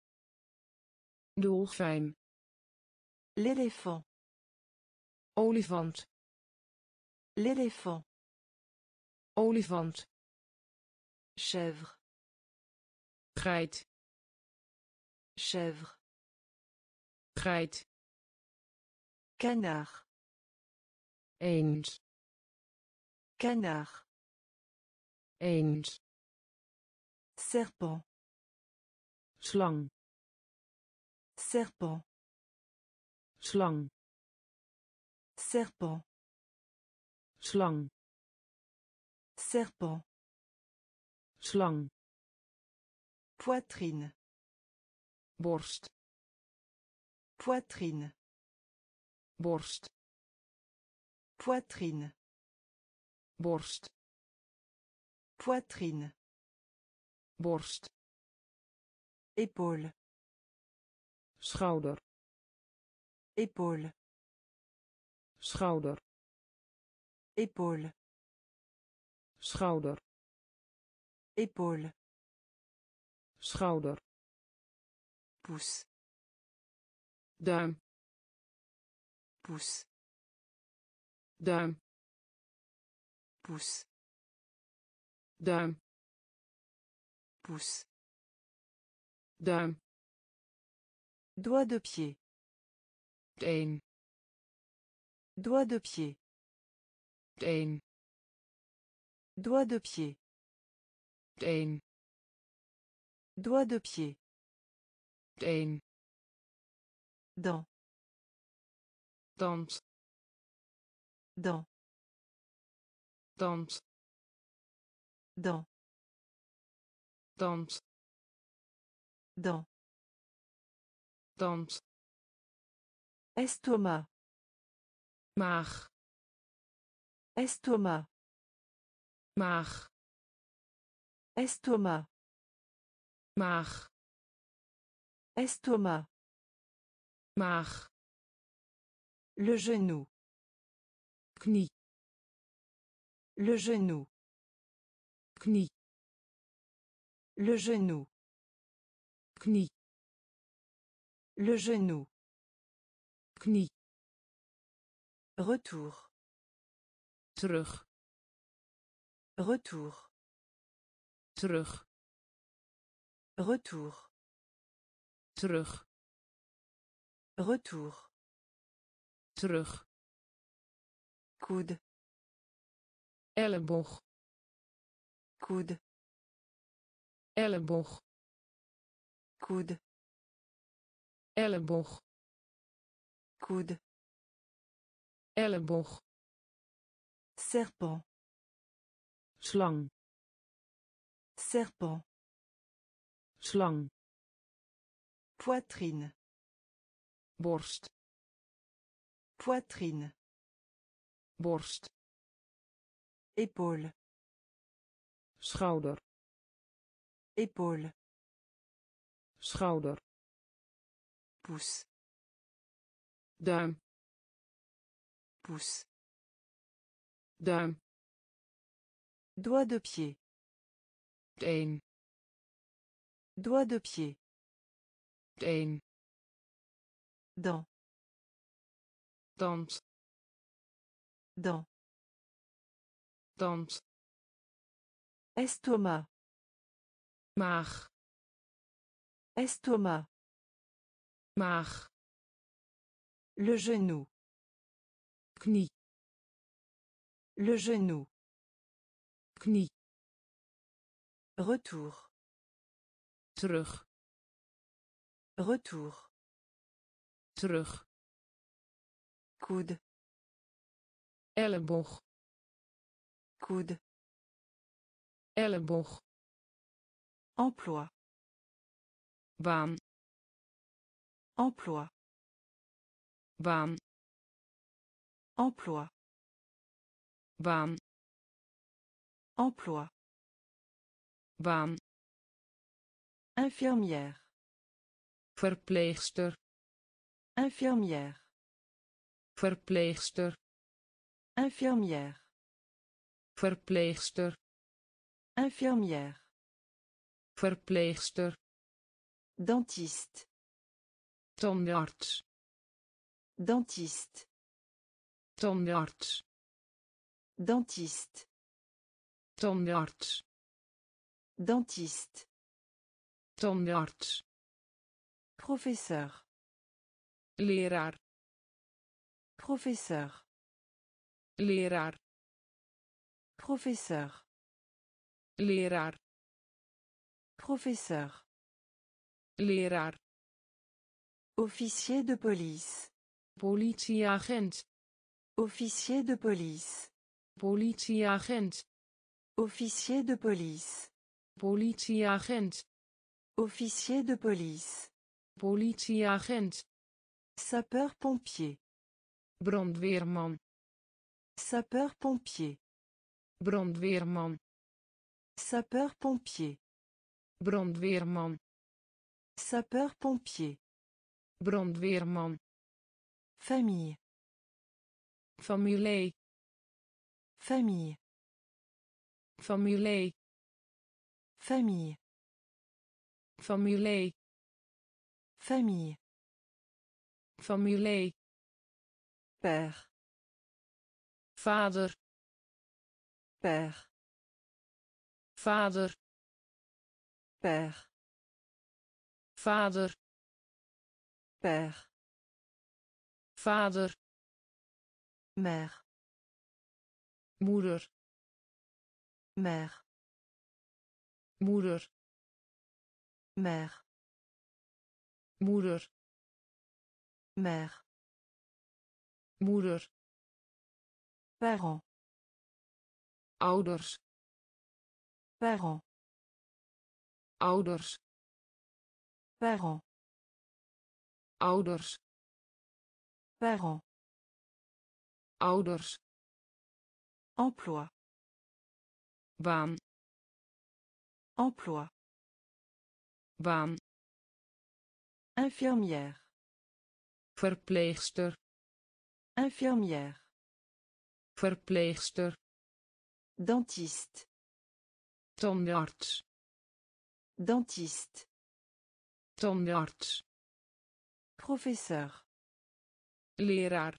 dolfijn, L'éléphant. olifant, L'éléphant. olifant, Chèvre. geit, Chèvre. geit, Canard. eend, Canard. eend, Serpent. slang, Serpent. slang, Serpent. slang, Serpent. slang, Poitrine. borst, Poitrine. borst, Poitrine. borst, Poitrine. borst, Épaule. schouder, Épaule. schouder, Épaule. schouder, Épaule. schouder, Pouce. duim, Pouce. duim, Pouce. duim, Pouce. duim, Doigt de pied. een, Doigt de pied. een, Doigt de pied. een, Doigt de pied. een, Dent. tand, Dent. tand, Dent. tand, Dent. tand, Estomac. maag, Estomac. maag, Estomac. maag, Estomac. maag, Le genou. knie, Le genou. knie, Le genou. knie, Le genou. knie, Retour. terug, Retour. terug, Retour. terug, Retour. terug, Coude. elleboog, Coude. elleboog, Coude. elleboog, Coude. elleboog, Serpent. slang, Serpent. slang, Poitrine. borst, Poitrine. borst, Épaule. schouder, Épaule. schouder, Pouce. duim, Pouce. duim, Doigt de pied. een, Doigt de pied. een, Dent. tand, Dent. tand, Estomac. maag, Estomac. maag, Le genou. knie, Le genou. knie, Retour. terug, Retour. terug, Coude. elleboog, Coude. elleboog, Emploi. baan, Emploi. baan, Emploi. baan, Emploi. baan, Infirmière. verpleegster, Infirmière. verpleegster, Infirmière. verpleegster, Infirmière. verpleegster, Dentiste. tandarts, Dentiste. tandarts, Dentiste. tandarts, Dentiste. tandarts, Professeur. leraar, Professeur. leraar, Professeur. leraar, Professeur. leraar, Officier de police. politieagent, Officier de police. politieagent, Officier de police. politieagent, Officier de police. politieagent, Sapeur-pompier. brandweerman, Sapeur-pompier. brandweerman, Sapeur-pompier. brandweerman, Sapeur-pompier. brandweerman, Famille. familie, Famille. familie, Famille. familie, Famille. familie, Père. vader, Père. vader, Père. vader, Père. vader, Mère. moeder, Mère. moeder, Mère. moeder, Mère. moeder, Parents. ouders, Parents. ouders, Parents. ouders, Parents. ouders, Emploi. baan, Emploi. baan, Infirmière. verpleegster, Infirmière. verpleegster, Dentiste. tandarts, Dentiste. tandarts, Professeur. leraar,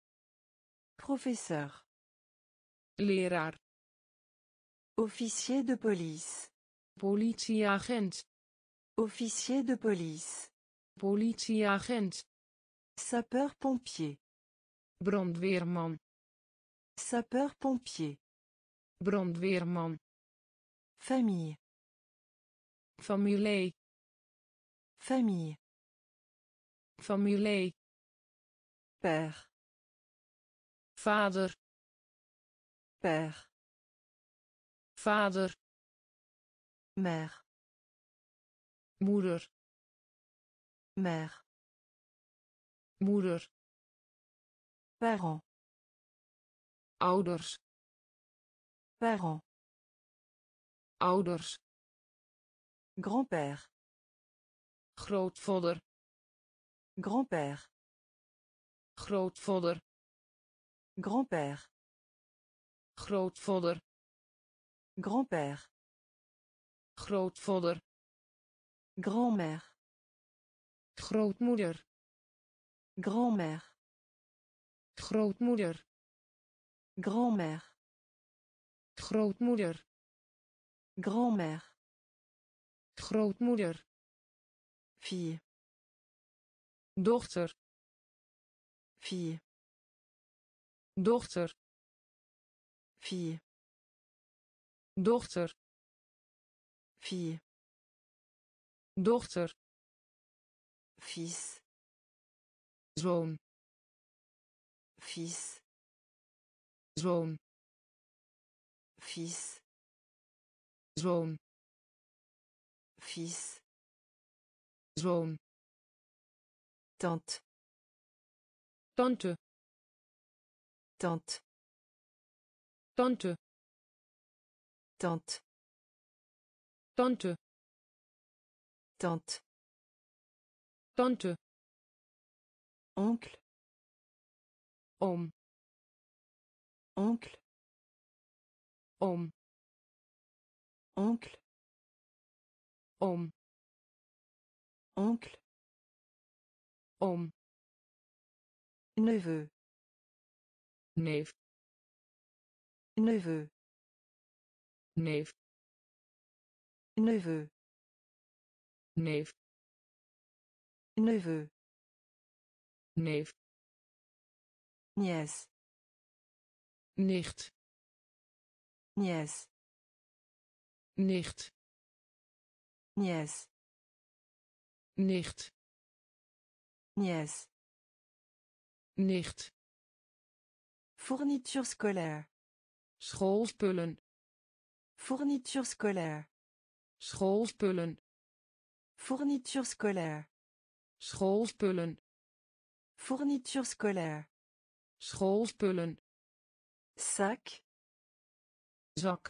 Professeur. leraar, Officier de police. politieagent, Officier de police. politieagent, Sapeur-pompier. brandweerman, Sapeur-pompier. brandweerman, Famille. familie, Famille. familie, Père. vader, Père. vader, Mère. moeder, Mère. moeder, Parents. ouders, Parents. ouders, Grand-père. grootvader, Grand-père. grootvader, Grand-père. grootvader, Grand-père. grootvader, Grand-mère. grootmoeder, Grand-mère. grootmoeder, Grand-mère. grootmoeder, Grand-mère. grootmoeder, Fille. dochter, Fille. dochter, Fille. dochter, Fille. dochter, Fils. zoon, Fils. zoon, Fils. zoon, Fils. Zoon. Tante. Tante. Tante. Tante. Tante. Tante. Tante. Tante. Oncle. Oom. Oncle. Oom. Oncle. Oom. Oncle. Oom. Neveu. Neef. Neveu. Neef. Neveu. Neef. Neveu. Neef. Nièce. Nicht. Nièce. Nicht. Nièce. Nicht. Nièce. Nicht. Fourniture scolaire. Schoolspullen. Fourniture scolaire. Schoolspullen. Fourniture scolaire. Schoolspullen. Fourniture scolaire. Schoolspullen. Sac. Zak.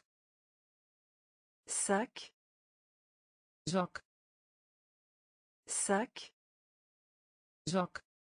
Sac. Zak. Sac. Zak.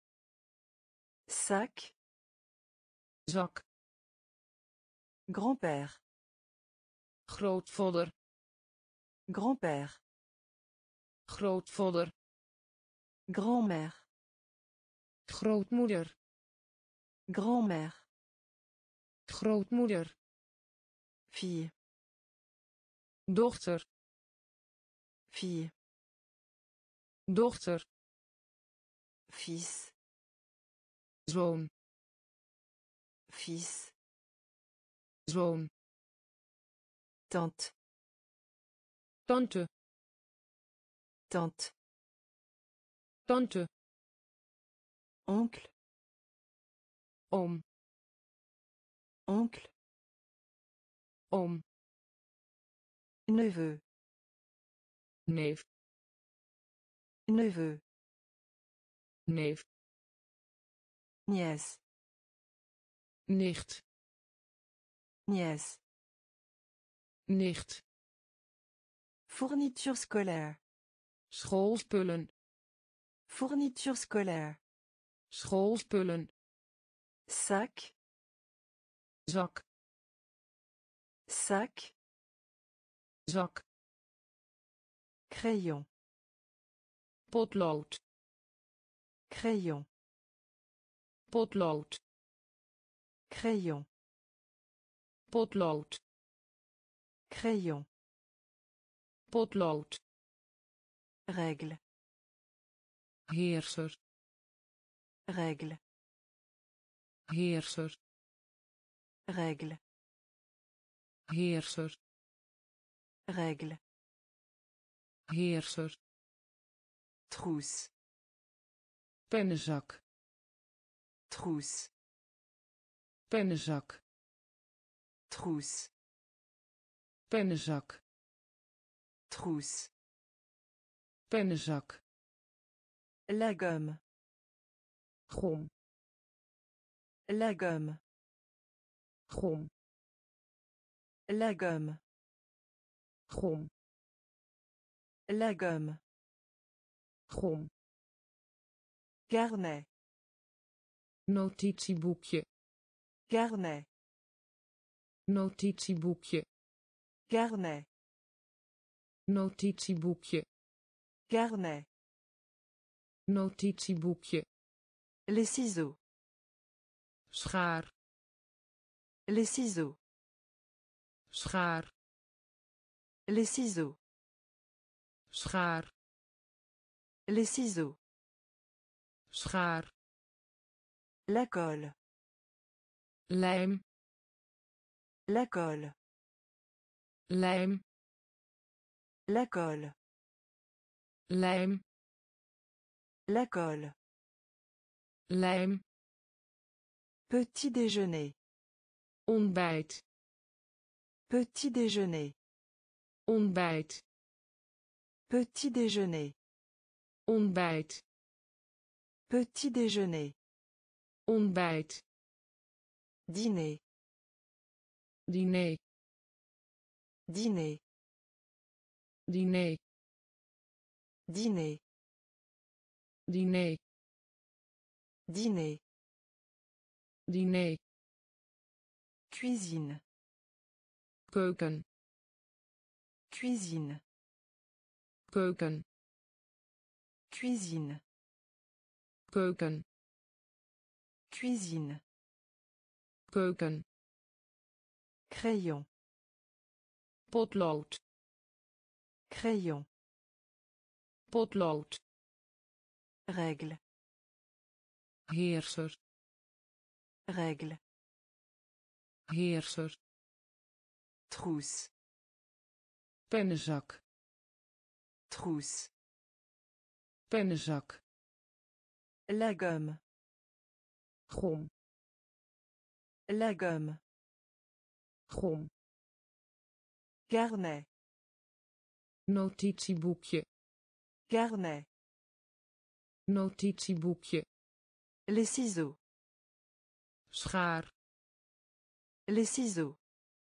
Sac. Zak. Grand-père. Grootvader. Grand-père. Grootvader. Grand-mère. Grootmoeder. Grand-mère. Grootmoeder. Fille. Dochter. Fille. Dochter. Fils. Zoon. Fils. Zoon. Tante. Tante. Tante. Tante. Oncle. Oom. Oncle. Oom. Neveu. Neef. Neveu. Neef. Nièce. Nicht. Nièce. Nicht. Fourniture scolaire. Schoolspullen. Fourniture scolaire. Schoolspullen. Sac. Zak. Sac. Zak. Crayon. Potlood. Crayon. Potlood. Crayon. Potlood. Crayon. Potlood. Règle. Heerser. Règle. Heerser. Règle. Heerser. Règle. Heerser. Trousse. Pennenzak. Trousse. Pennenzak. Trousse. Pennenzak. Trousse. Pennenzak. La gomme. Gom. La gomme. Gom. La gomme. Gom. La gomme. Gom. Carnet. Notitieboekje. Carnet. Notitieboekje. Carnet. Notitieboekje. Carnet. Notitieboekje. Les ciseaux. Schaar. Les ciseaux. Schaar. Les ciseaux. Schaar. Les ciseaux. Schaar. La colle. Lijm. La colle. Lijm. La colle. Lijm. La colle. Lijm. Petit déjeuner. Ontbijt. Petit déjeuner. Ontbijt. Petit déjeuner. Ontbijt. Petit déjeuner. Ontbijt. Dîner. Diner. Dîner. Diner. Dîner. Diner. Dîner. Diner. Cuisine. Keuken. Cuisine. Keuken. Cuisine. Keuken. Cuisine. Keuken. Crayon. Potlood. Crayon. Potlood. Règle. Heerser. Règle. Heerser. Trousse. Pennenzak. Trousse. Pennenzak. La gomme. Gom. La gomme. Gom. Carnet. Notitieboekje. Carnet. Notitieboekje. Les ciseaux. Schaar. Les ciseaux.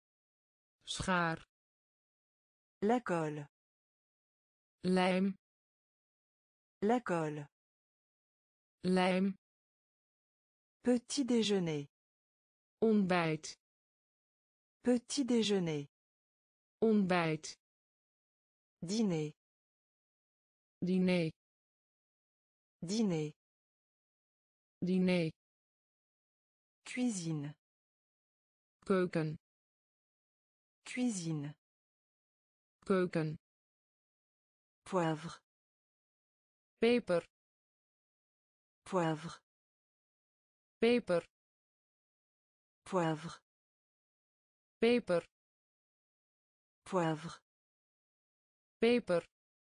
Schaar. La colle. Lijm. La colle. Lijm. Petit déjeuner. Ontbijt. Petit déjeuner. Ontbijt. Dîner. Diner. Dîner. Diner. Cuisine. Keuken. Cuisine. Keuken. Poivre. Peper. Poivre. Peper. Poivre. Peper. Poivre. Peper.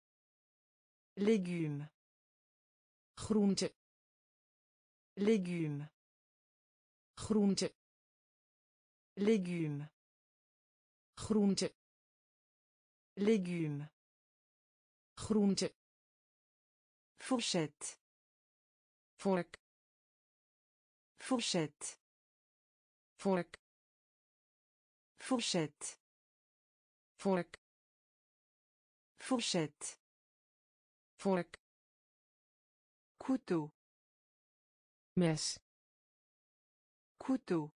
Légumes. Groente. Légumes. Groente. Légumes. Groente. Légumes. Groente. Fourchette. Vork. Fourchette. Vork. Fourchette. Vork. Fourchette. Vork. Couteau. Mes. Couteau.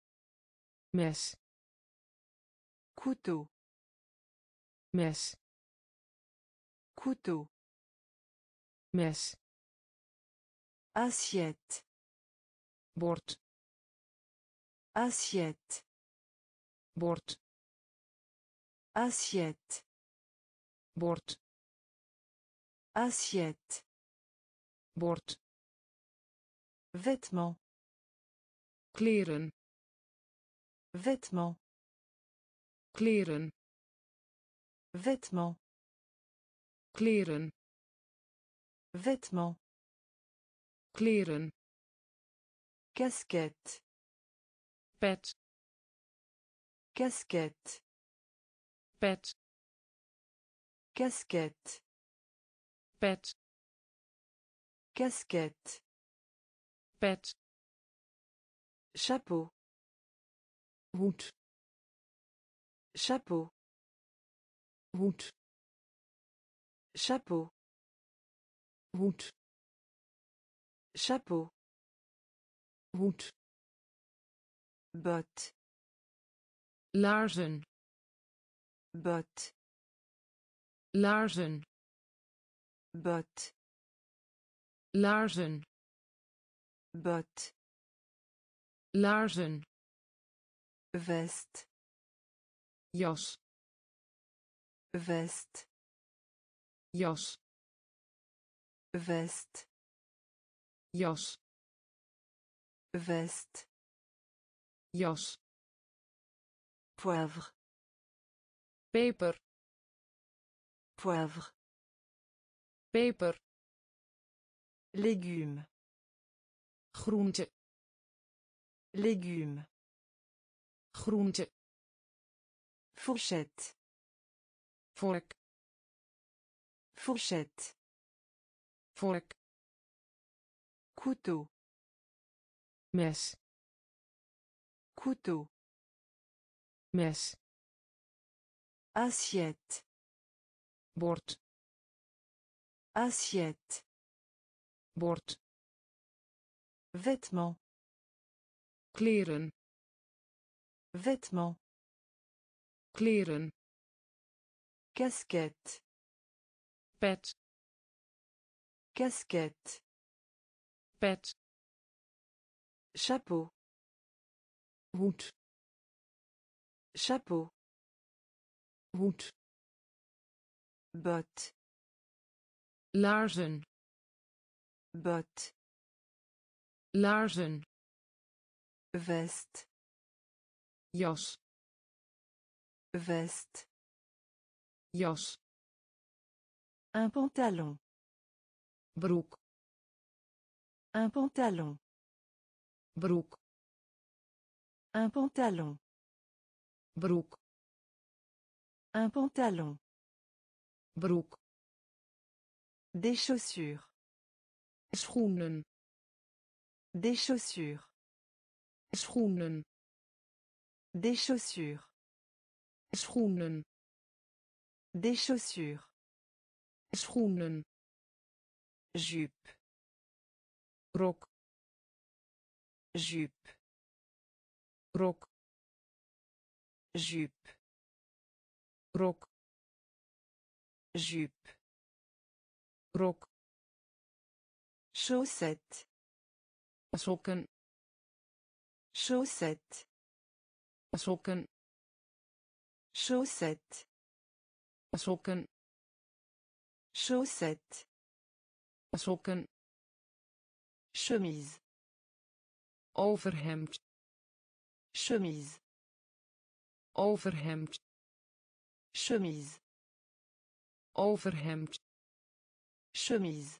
Mes. Couteau. Mes. Couteau. Mes. Assiette. Bord. Assiette. Bord. Assiette. Bord. Assiette. Bord. Vêtements. Kleren. Vêtements. Kleren. Vêtements. Kleren. Vêtements. Kleren. Casquette. Pet. Casquette. Pet. Casquette. Pet. Casquette. Pet. Chapeau. Hoed. Chapeau. Hoed. Chapeau. Hoed. Chapeau. Hoed. Botte. Laarzen. Botte. Laarzen. Botte. Laarzen. Botte. Laarzen. Veste. Jas. Veste. Jas. Veste. Jas. Veste. Jas. Poivre. Peper. Poivre. Peper. Légumes. Groente. Légumes. Groente. Fourchette. Vork. Fourchette. vork, Couteau. mes, Couteau. mes, Assiette. bord, Assiette. bord, Vêtements. kleren, Vêtements. kleren, Casquette. pet, Casquette. pet, Chapeau. hoed, Chapeau. hoed, Botte. laarzen, Botte. laarzen, Veste. jas, Veste. jas, Un pantalon. broek, Un pantalon. broek, Un pantalon. broek, Un pantalon. broek, Des chaussures. schoenen, Des chaussures. schoenen, Des chaussures. schoenen, Des chaussures. schoenen, Jupe. rok, Jupe. rok, Jupe. rok, Jupe. rok, Chaussette. sokken, Chaussette. sokken, Chaussette. sokken, Chaussette. sokken, Chemise. overhemd, Chemise. overhemd, Chemise. overhemd, Chemise.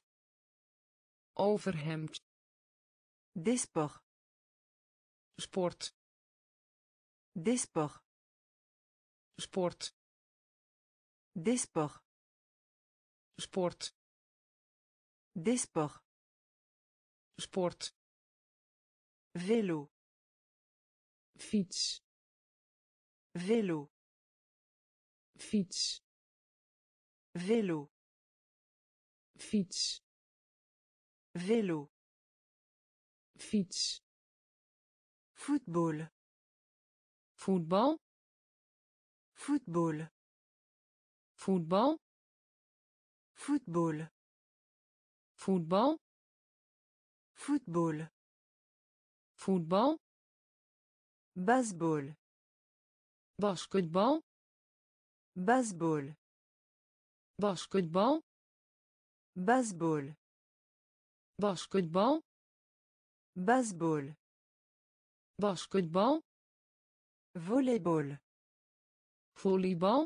overhemd, Des sports. sport, Des sports. sport, Des sports. sport, Des sports. sport, Vélo. fiets, Vélo. fiets, Vélo. fiets, Vélo. fiets, Football. voetbal, Football. voetbal, Football. voetbal, Football. voetbal, Baseball. basketbal, Baseball. basketbal, Baseball. basketbal, Baseball. basketbal, Volleyball. volleybal,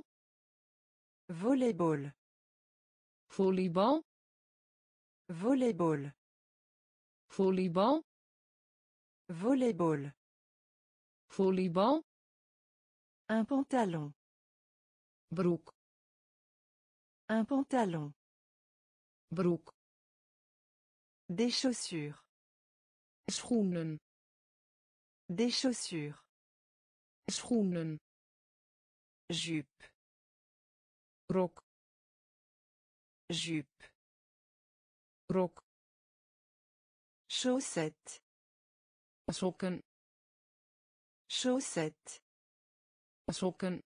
Volleyball. volleybal, Volleyball. volleybal, Volleyball. volleybal, Un pantalon. broek, Un pantalon. broek, Des chaussures. schoenen, Des chaussures. schoenen, Jupe. rok, Jupe. rok, Chaussette. sokken, Chaussette. sokken,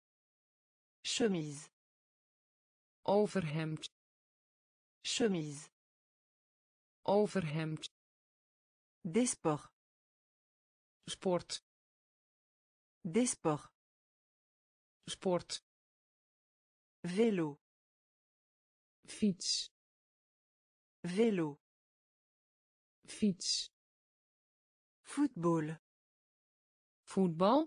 Chemise. overhemd, Chemise. overhemd, Des sports. sport, Des sports. sport, Vélo. fiets, Vélo. fiets, Football. voetbal,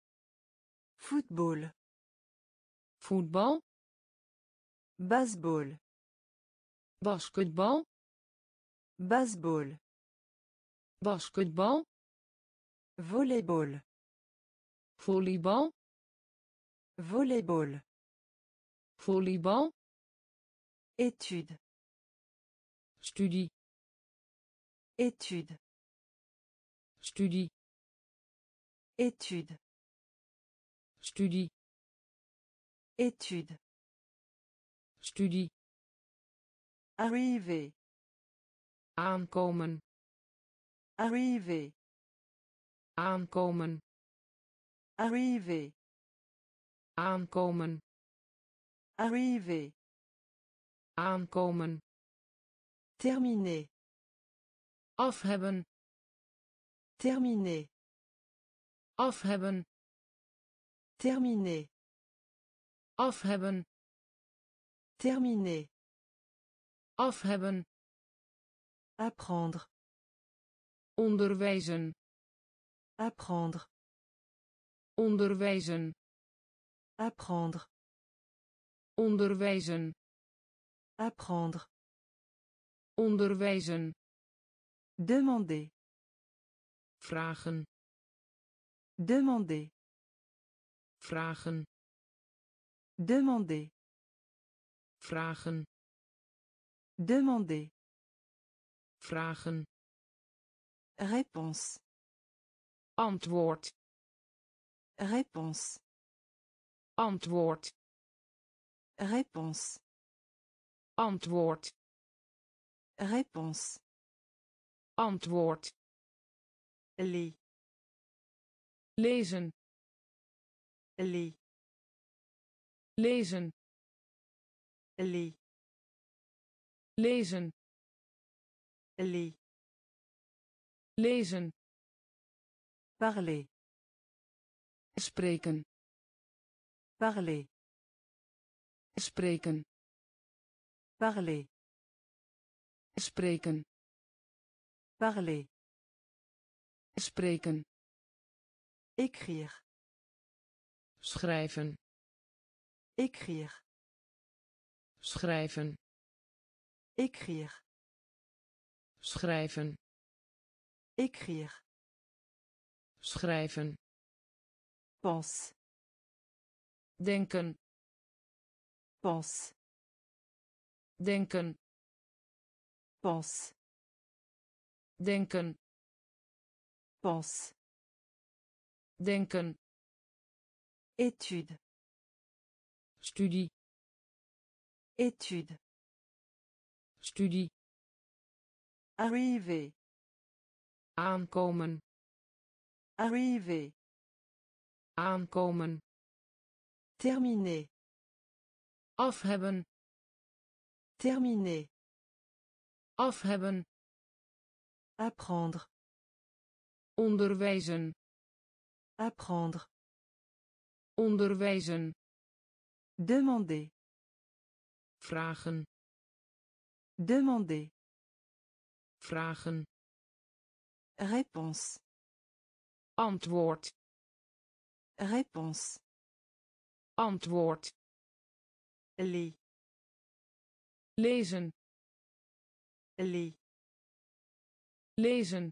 Football. voetbal, Baseball. basketbal, Baseball. basketbal, Volleyball. volleybal, Volleyball. volleybal, Étude. Studie. Étude. Studie. Étude. Studie. Étude. Studie. Arriver. Aankomen. Arriver. Aankomen. Arriver. Aankomen. Arriver. Aankomen. Terminer. Af hebben. Terminer. Af hebben. Terminer. Af hebben. Terminer. Af hebben. Apprendre. Onderwijzen. Apprendre. Onderwijzen. Apprendre. Onderwijzen. Apprendre. Onderwijzen. Demander. Vragen. Demander. Vragen. Demander. Vragen. Demander. Vragen. Réponse. Antwoord. Réponse. Antwoord. Réponse. Antwoord. Réponse. Antwoord. Lis. Lezen. Lis. Lezen. Lis. Lezen. Lis. Lezen. Parler. Spreken. Parler. Spreken. Parler. Spreken. Parler. Spreken. Écrire. Schrijven. Écrire. Schrijven. Écrire. Schrijven. Écrire. Schrijven. Pense. Denken. Pense. Denken. Pense. Denken. Pense. Denken. Étude. Studie. Étude. Studie. Arriver. Aankomen. Arriver. Aankomen. Terminer. Af hebben. Terminer. Af hebben. Apprendre. Onderwijzen. Apprendre. Onderwijzen. Demander. Vragen. Demander. Vragen. Réponse. Antwoord. Réponse. Antwoord. Lis. Lezen. Lis. Lezen.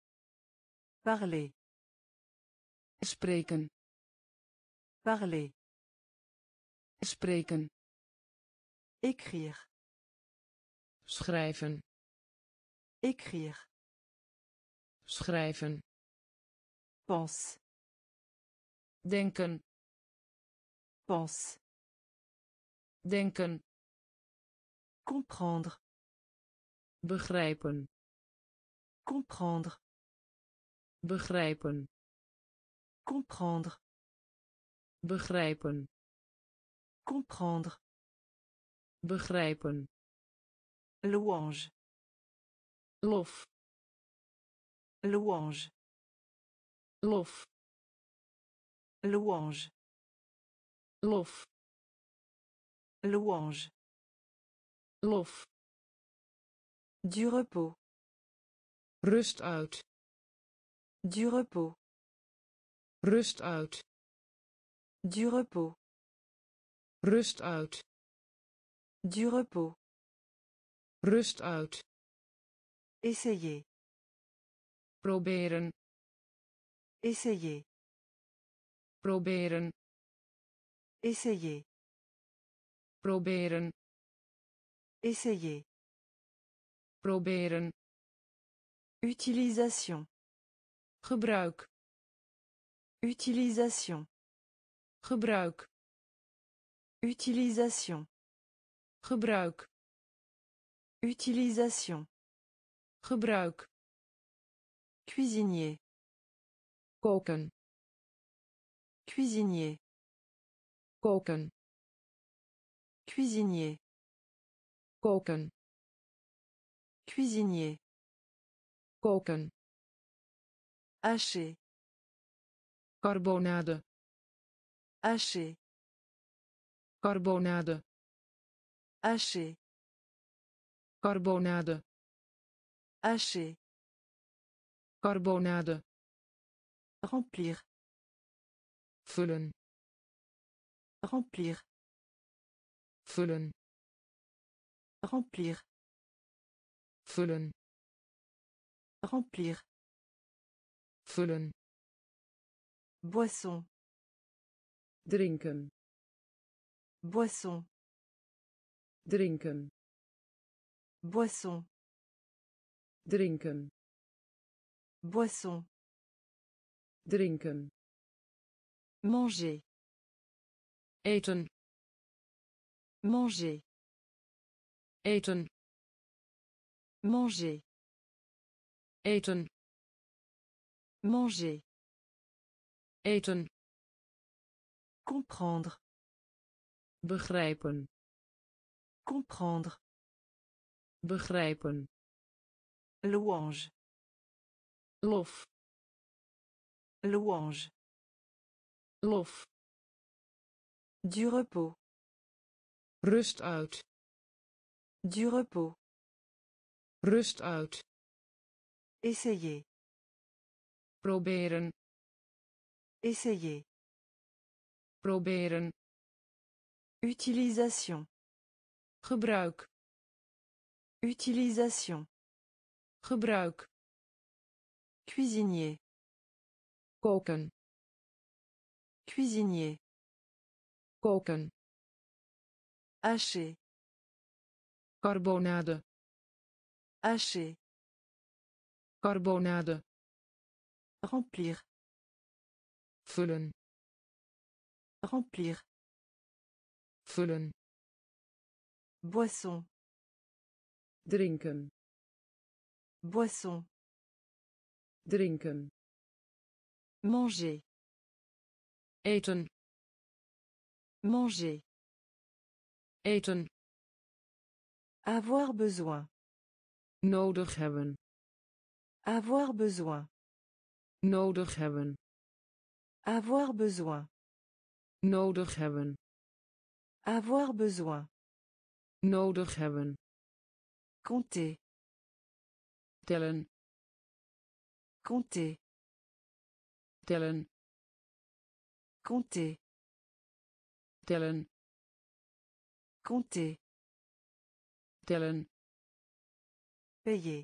Parler. Spreken. Parler. Spreken. Écrire. Schrijven. Écrire. Schrijven. Pense. Denken. Pense. Denken. Comprendre. Begrijpen. Comprendre. Begrijpen. Comprendre. Begrijpen. Comprendre. Begrijpen. Louange. Lof. Louange. Lof. Louange. Lof. Louange. Lof. Du repos. Rust uit. Du repos. Rust uit. Du repos. Rust uit. Du repos. Rust uit. Essayer. Proberen. Essayer. Proberen. Essayer. Proberen. Essayer. Proberen. Utilisation. Gebruik. Utilisation. Gebruik. Utilisation. Gebruik. Utilisation. Gebruik. Cuisinier. Koken. Cuisinier. Koken. Cuisinier. Koken. Cuisinier. Koken. Hacher. Carbonade. Hacher. Carbonade. Hacher. Carbonade. Hacher. Carbonade. Remplir. Vullen. Remplir. Vullen. Remplir. Vullen. Remplir. Vullen. Boisson. Drinken. Boisson. Drinken. Boisson. Drinken. Boisson. Drinken. Manger. Eten. Manger. Eten. Manger. Eten. Manger. Eten. Comprendre. Begrijpen. Comprendre. Begrijpen. Louange. Lof. Louange. Lof. Du repos. Rust uit. Du repos. Rust uit. Essayer. Proberen. Essayer. Proberen. Utilisation. Gebruik. Utilisation. Gebruik. Cuisinier. Koken. Cuisinier. Koken. Hacher. Carbonade. Hacher. Carbonade. Remplir. Vullen. Remplir. Vullen. Boisson. Drinken. Boisson. Drinken. Manger. Eten. Manger. Eten. Avoir besoin. Nodig hebben. Avoir besoin. Nodig hebben. Avoir besoin. Nodig hebben. Avoir besoin. Nodig hebben. Compter. Tellen. Compter. Tellen. Compter. Tellen. Compter. Tellen. Payer.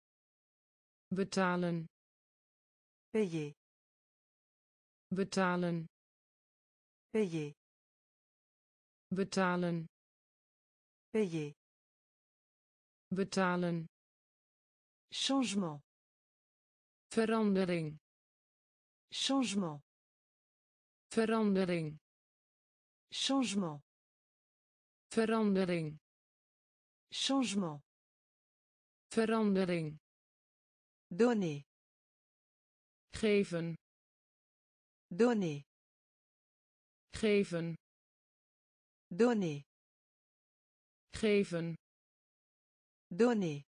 Betalen. Payer. Betalen. Payer. Betalen. Payer. Betalen. Changement. Verandering. Changement. Verandering. Changement. Verandering. Changement. Verandering. Donner. Geven. Donner. Geven. Donner. Geven. Donner.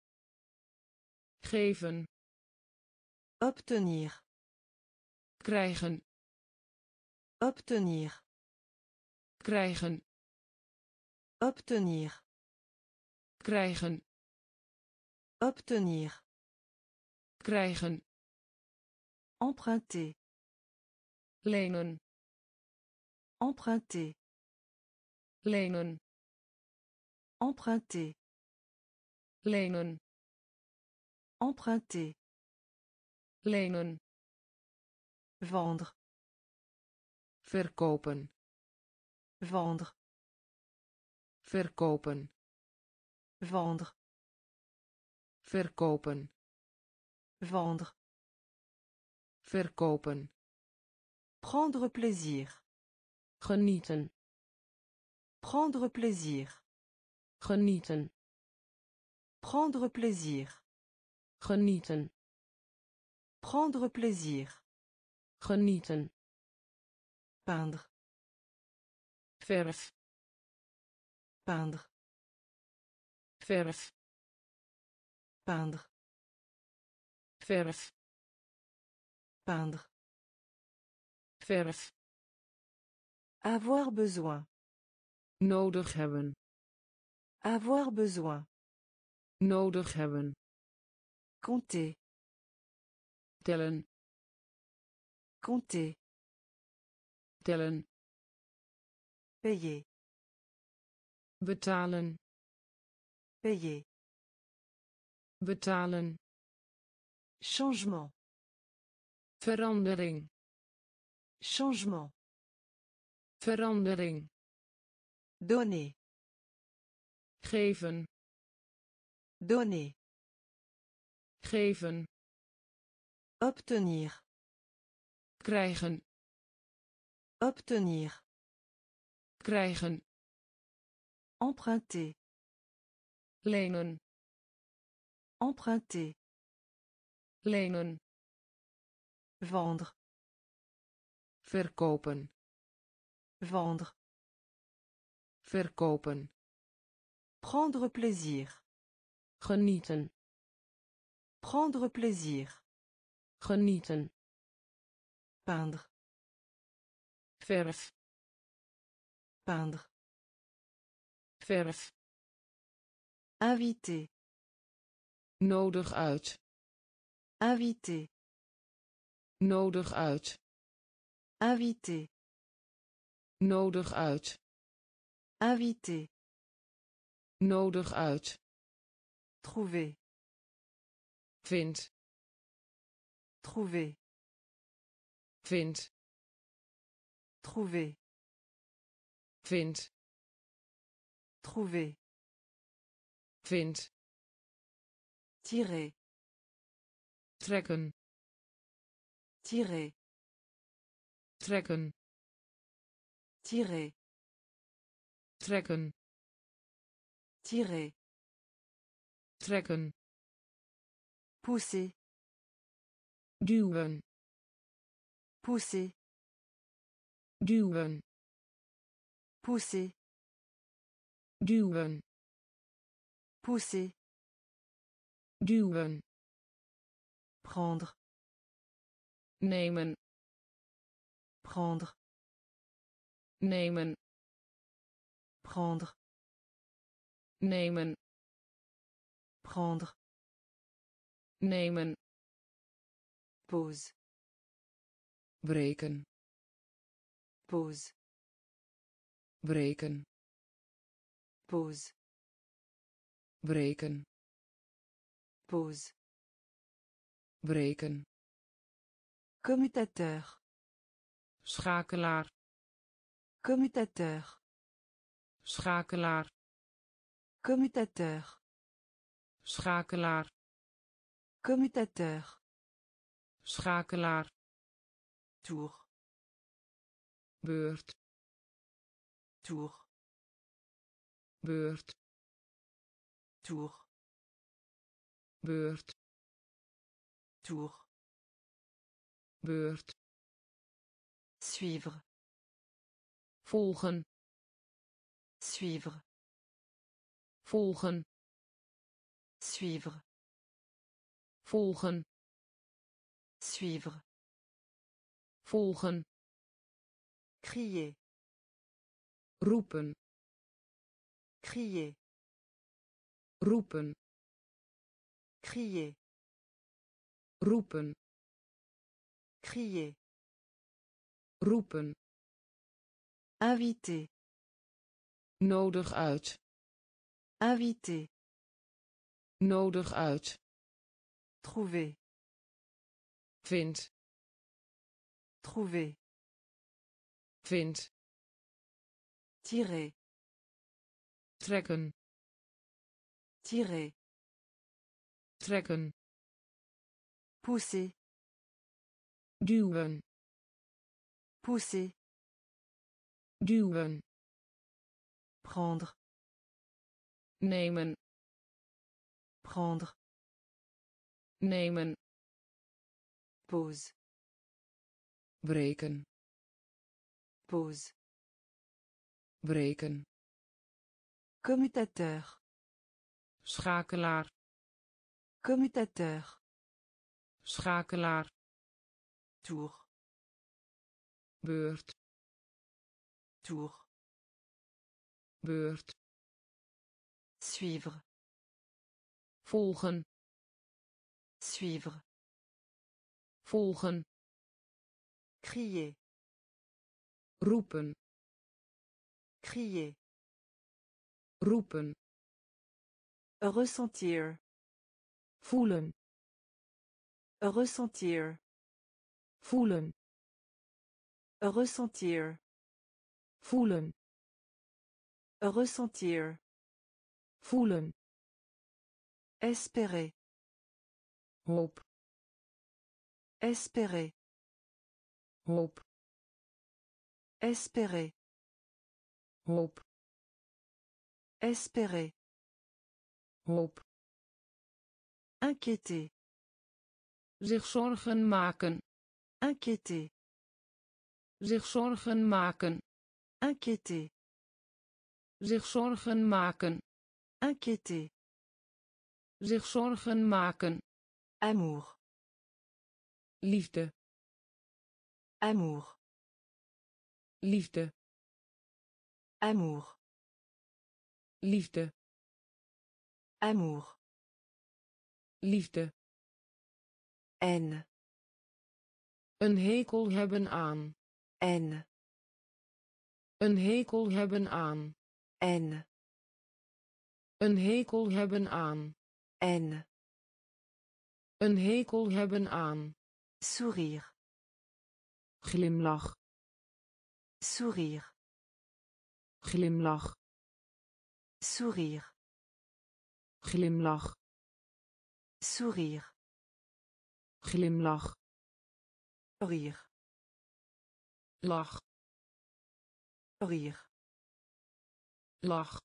Geven. Obtenir. Krijgen. Obtenir. Krijgen. Obtenir. Krijgen. Obtenir. Krijgen. Emprunter. Lenen. Emprunter. Lenen. Emprunter. Lenen. Emprunter. Lenen. Vendre. Verkopen. Vendre. Verkopen. Vendre. Verkopen. Vendre. Verkopen. Prendre plaisir. Genieten. Prendre plaisir. Genieten. Prendre plaisir. Genieten. Prendre plaisir. Genieten. Peindre. Verf. Peindre. Verf. Peindre. Verf. Peindre. Verf. Avoir besoin. Nodig hebben. Avoir besoin. Nodig hebben. Compter. Tellen. Compter. Tellen. Payer. Betalen. Payer. Betalen. Changement. Verandering. Changement. Verandering. Donner. Geven. Donner. Geven. Obtenir. Krijgen. Obtenir. Krijgen. Emprunter. Lenen. Emprunter. Lenen. Vendre. Verkopen. Vendre. Verkopen. Prendre plaisir. Genieten. Prendre plaisir. Genieten. Peindre. Verf. Peindre. Verf. Inviter. Nodig uit. Inviter. Nodig uit. Inviter. Nodig uit. Inviter. Nodig uit. Trouver. Vind. Trouver. Vind. Trouver. Vind. Trouver. Vind. Tirer. Trekken. Tirer. Trekken. Tirer. Trekken. Tirer. Trekken. Pousser. Duwen. Pousser. Duwen. Pousser. Duwen. Pousser. Duwen. Prendre. Nemen. Prendre. Nemen. Prendre. Nemen. Prendre. Nemen. Pause. Breken. Pause. Breken. Pause. Breken. Pause. Breken. Commutateur. Schakelaar. Commutateur. Schakelaar. Commutateur. Schakelaar. Commutateur. Schakelaar. Tour. Beurt. Tour. Beurt. Tour. Beurt. Tour. Beurt. Suivre. Volgen. Suivre. Volgen. Suivre. Volgen. Suivre. Volgen. Crier. Roepen. Crier. Roepen. Crier. Roepen. Crier. Roepen. Inviter. Nodig uit. Inviter. Nodig uit. Trouver. Vind. Trouver. Vind. Tirer. Trekken. Tirer. trekken, Pousser. duwen, Pousser. duwen, Prendre. nemen, Prendre. nemen, Pause. breken, Pause. breken, Commutateur. schakelaar, Commutateur. schakelaar, Tour. beurt, Tour. beurt, Suivre. volgen, Suivre. volgen, Crier. roepen, Crier. roepen, Ressentir. voelen, Ressentir. voelen, Ressentir. voelen, Ressentir. voelen, Espérer. hoop, Espérer. hoop, Espérer. hoop, Espérer. hoop, Inquiéter. zich zorgen maken, Inquiéter. zich zorgen maken, Inquiéter. zich zorgen maken, Inquiéter. zich zorgen maken, Amour. liefde, Amour. liefde, Amour. liefde, Amour. liefde, Haine. een hekel hebben aan, Haine. een hekel hebben aan, Haine. een hekel hebben aan, Haine. een hekel hebben aan, Sourire. glimlach, Sourire. glimlach, Sourire. glimlach, Sourire. glimlach, Rire. lach, Rire. lach,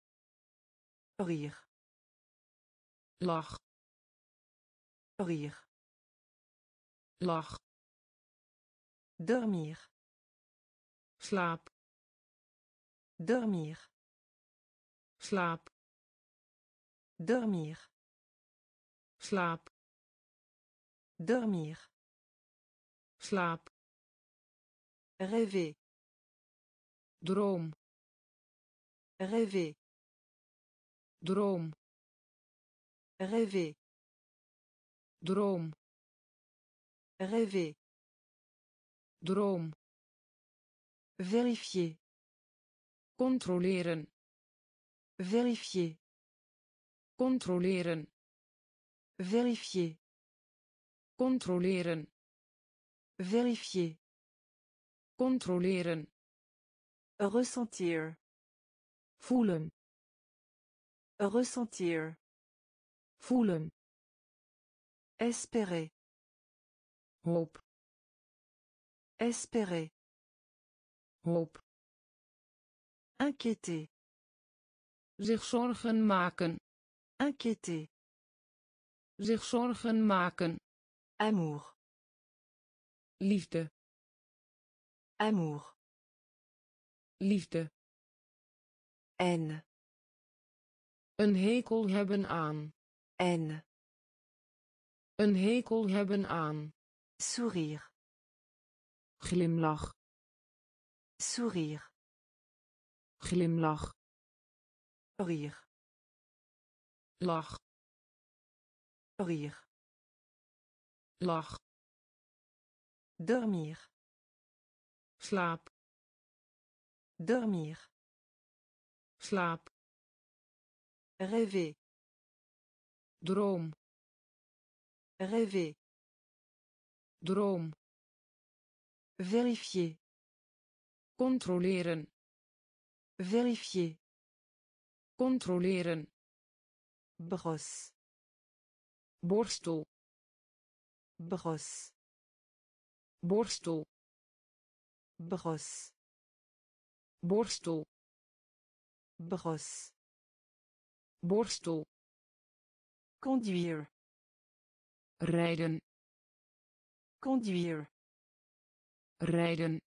Rire. lach, Rire. lach, Dormir. slaap, Dormir. slaap, Dormir. slaap, Dormir. slaap, Rêver. droom, Rêver. droom, Rêver. droom, Rêver. droom, Vérifier. controleren, Vérifier. controleren, Vérifier. controleren, Vérifier. controleren, Ressentir. voelen, Ressentir. voelen, Espérer. hoop, Espérer. hoop, Inquiéter. zich zorgen maken, Inquiéter. zich zorgen maken, Amour. liefde, Amour. liefde, Haine. een hekel hebben aan, Haine. een hekel hebben aan, Sourire. glimlach, Sourire. glimlach, Rire. lach, Rire. lach, Dormir. slaap, Dormir. slaap, Rêver. droom, Rêver. droom, Vérifier. controleren, Vérifier. controleren, brosse, borstel, brosse, borstel, brosse, borstel, brosse, borstel, conduire, rijden, conduire, rijden,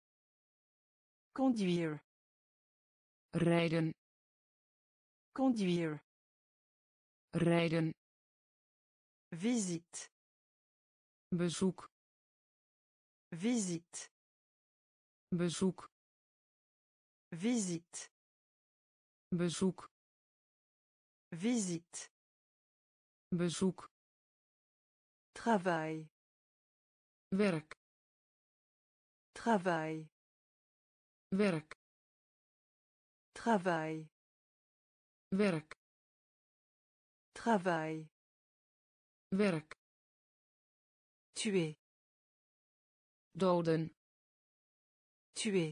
conduire, rijden, conduire, rijden, visite, bezoek, visite, bezoek, visite, bezoek, visite, bezoek, travail, werk, travail, werk, travail, werk, travail, werk, tuer, doden, tuer,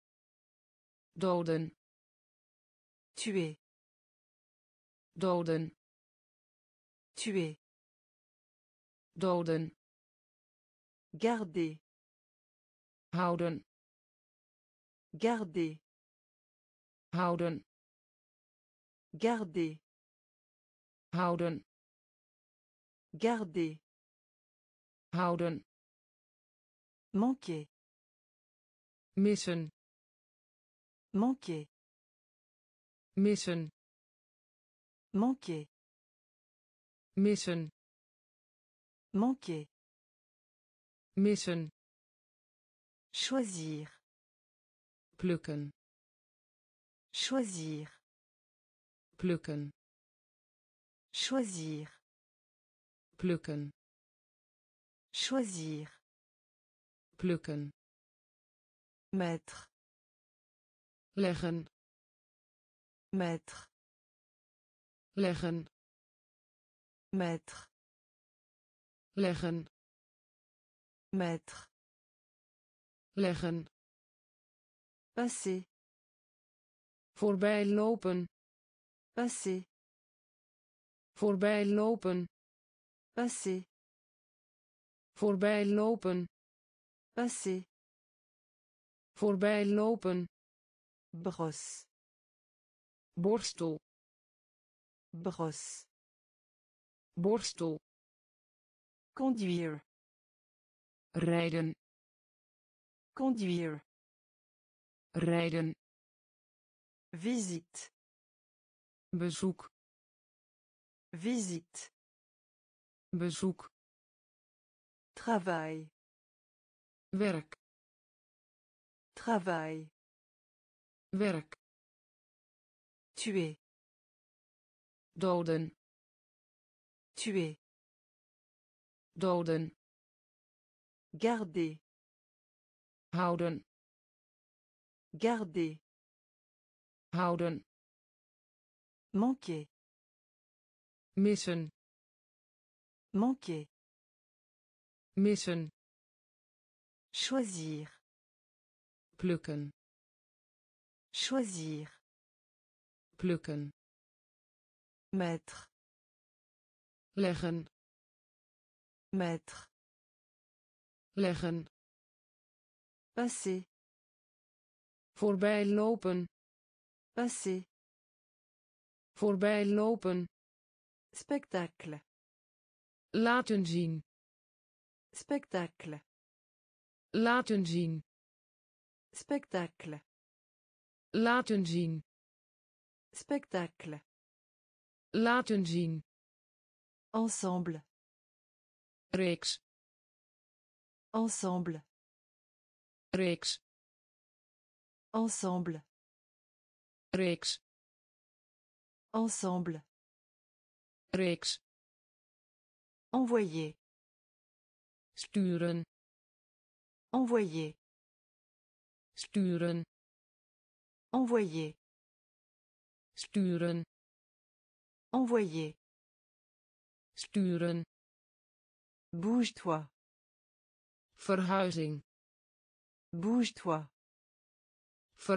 doden, tuer, doden, tuer, doden, garder, houden, garder, houden, garder, houden, garder, houden, manquer, missen, manquer, missen, manquer, missen, manquer, missen, choisir, plukken, choisir, plukken, choisir, plukken, choisir, plukken, mettre, leggen, mettre, leggen, mettre, leggen, mettre, leggen, passer, voorbij lopen, passer, voorbij lopen, passer, voorbij lopen, passer, voorbij lopen, brosse, borstel, brosse, borstel, conduire, rijden, conduire, rijden, visite, bezoek, visite, bezoek, travail, werk, travail, werk, tuer, doden, tuer, doden, garder, houden, garder, houden, manquer, missen, manquer, missen, choisir, plukken, choisir, plukken, mettre, leggen, mettre, leggen, passer, voorbij lopen, passer, voorbij lopen, spectacle, laten zien, spectacle, laten zien, spectacle, laten zien, spectacle, laten zien, ensemble, reeks, ensemble, reeks, ensemble, reeks, ensemble, reeks, envoyer, sturen, envoyer, sturen, envoyer, sturen, envoyer, sturen, bouge-toi, verhuizing, bouge-toi,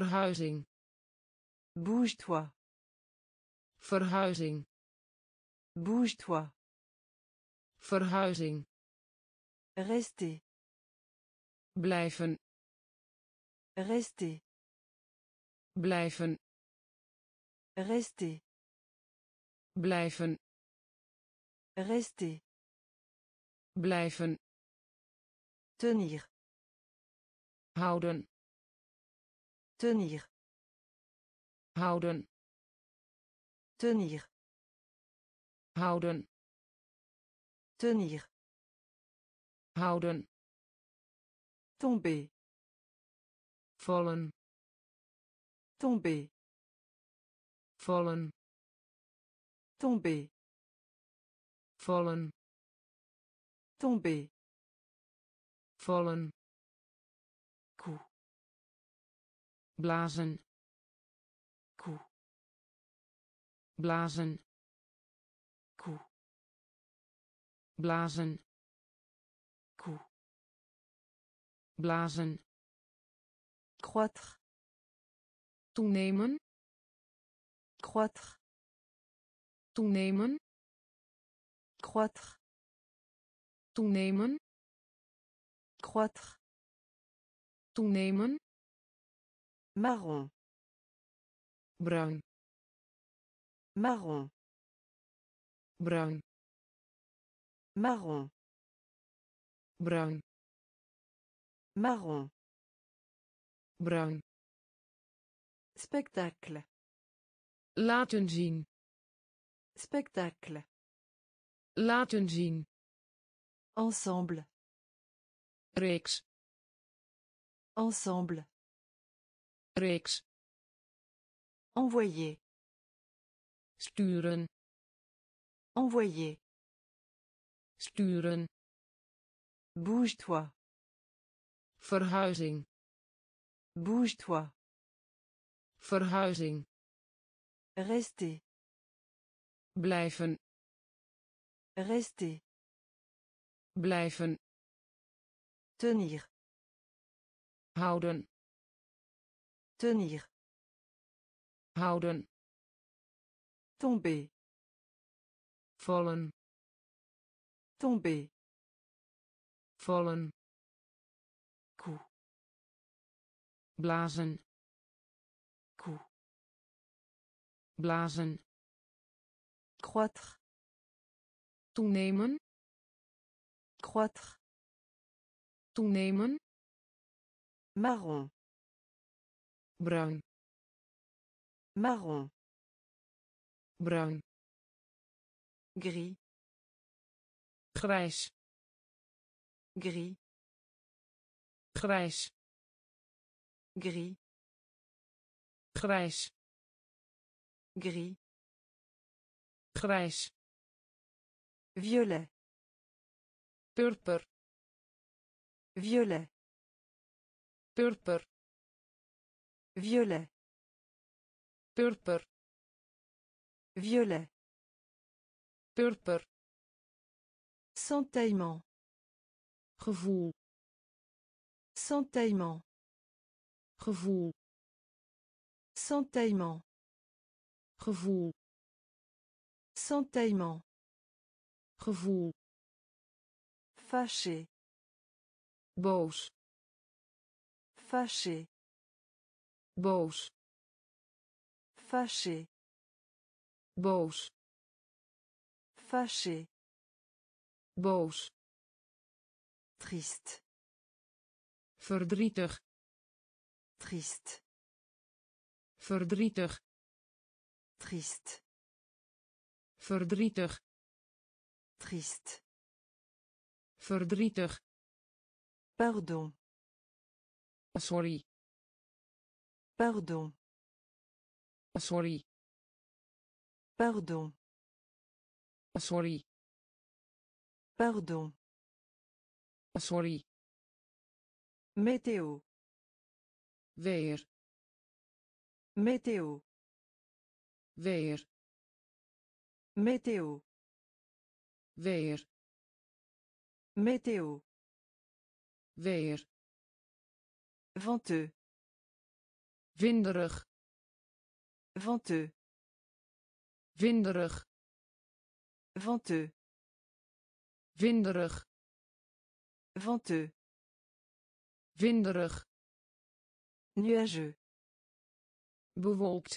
verhuizing, bouge-toi, verhuizing, Bouge-toi. Verhuizing. Rester. Blijven. Rester. Blijven. Rester. Blijven. Rester. Blijven. Tenir. Houden. Tenir. Houden. Tenir. Houden. Tenir. Houden. Tomber. Vallen. Tomber. Vallen. Tomber. Vallen. Tomber. Vallen. Coup. Blazen. Coup. Blazen. Coup. Blazen. Coup. Blazen. Croître. Toenemen. Croître. Toenemen. Croître. Toenemen. Croître. Toenemen. Marron. Bruin. Marron. Bruin. Marron. Bruin. Marron. Bruin. Spectacle. Laten zien. Spectacle. Laten zien. Ensemble. Reeks. Ensemble. Reeks. Envoyer. Sturen. Envoyer. Sturen. Bouge-toi. Verhuizing. Bouge-toi. Verhuizing. Rester. Blijven. Rester. Blijven. Tenir. Houden. Tenir. Houden. Tomber. Vallen. Tomber. Vallen. Coup. Blazen. Coup. Blazen. Croître. Toenemen. Croître. Toenemen. Marron. Bruin. Marron. Bruin. Gris. Grijs. Gris. Grijs. Gris. Grijs. Gris. Grijs. Violet. Purper. Violet. Purper. Violet. Purper. Violet. Purper. Sentiment. Gevoel. Sentiment. Gevoel. Sentiment. Gevoel. Sentiment. Gevoel. Fâché. Boos. Fâché. Boos. Fâché. Boos. Fâché. Boos. Triste. Verdrietig. Triste. Verdrietig. Triste. Verdrietig. Triste. Verdrietig. Pardon. Sorry. Pardon. Sorry. Pardon. Sorry. Pardon. Sorry. Météo. Weer. Météo. Weer. Météo. Weer. Météo. Weer. Venteux. Winderig. Venteux. Winderig. Venteux. Winderig. Venteux. Winderig. Nuageux. Bewolkt.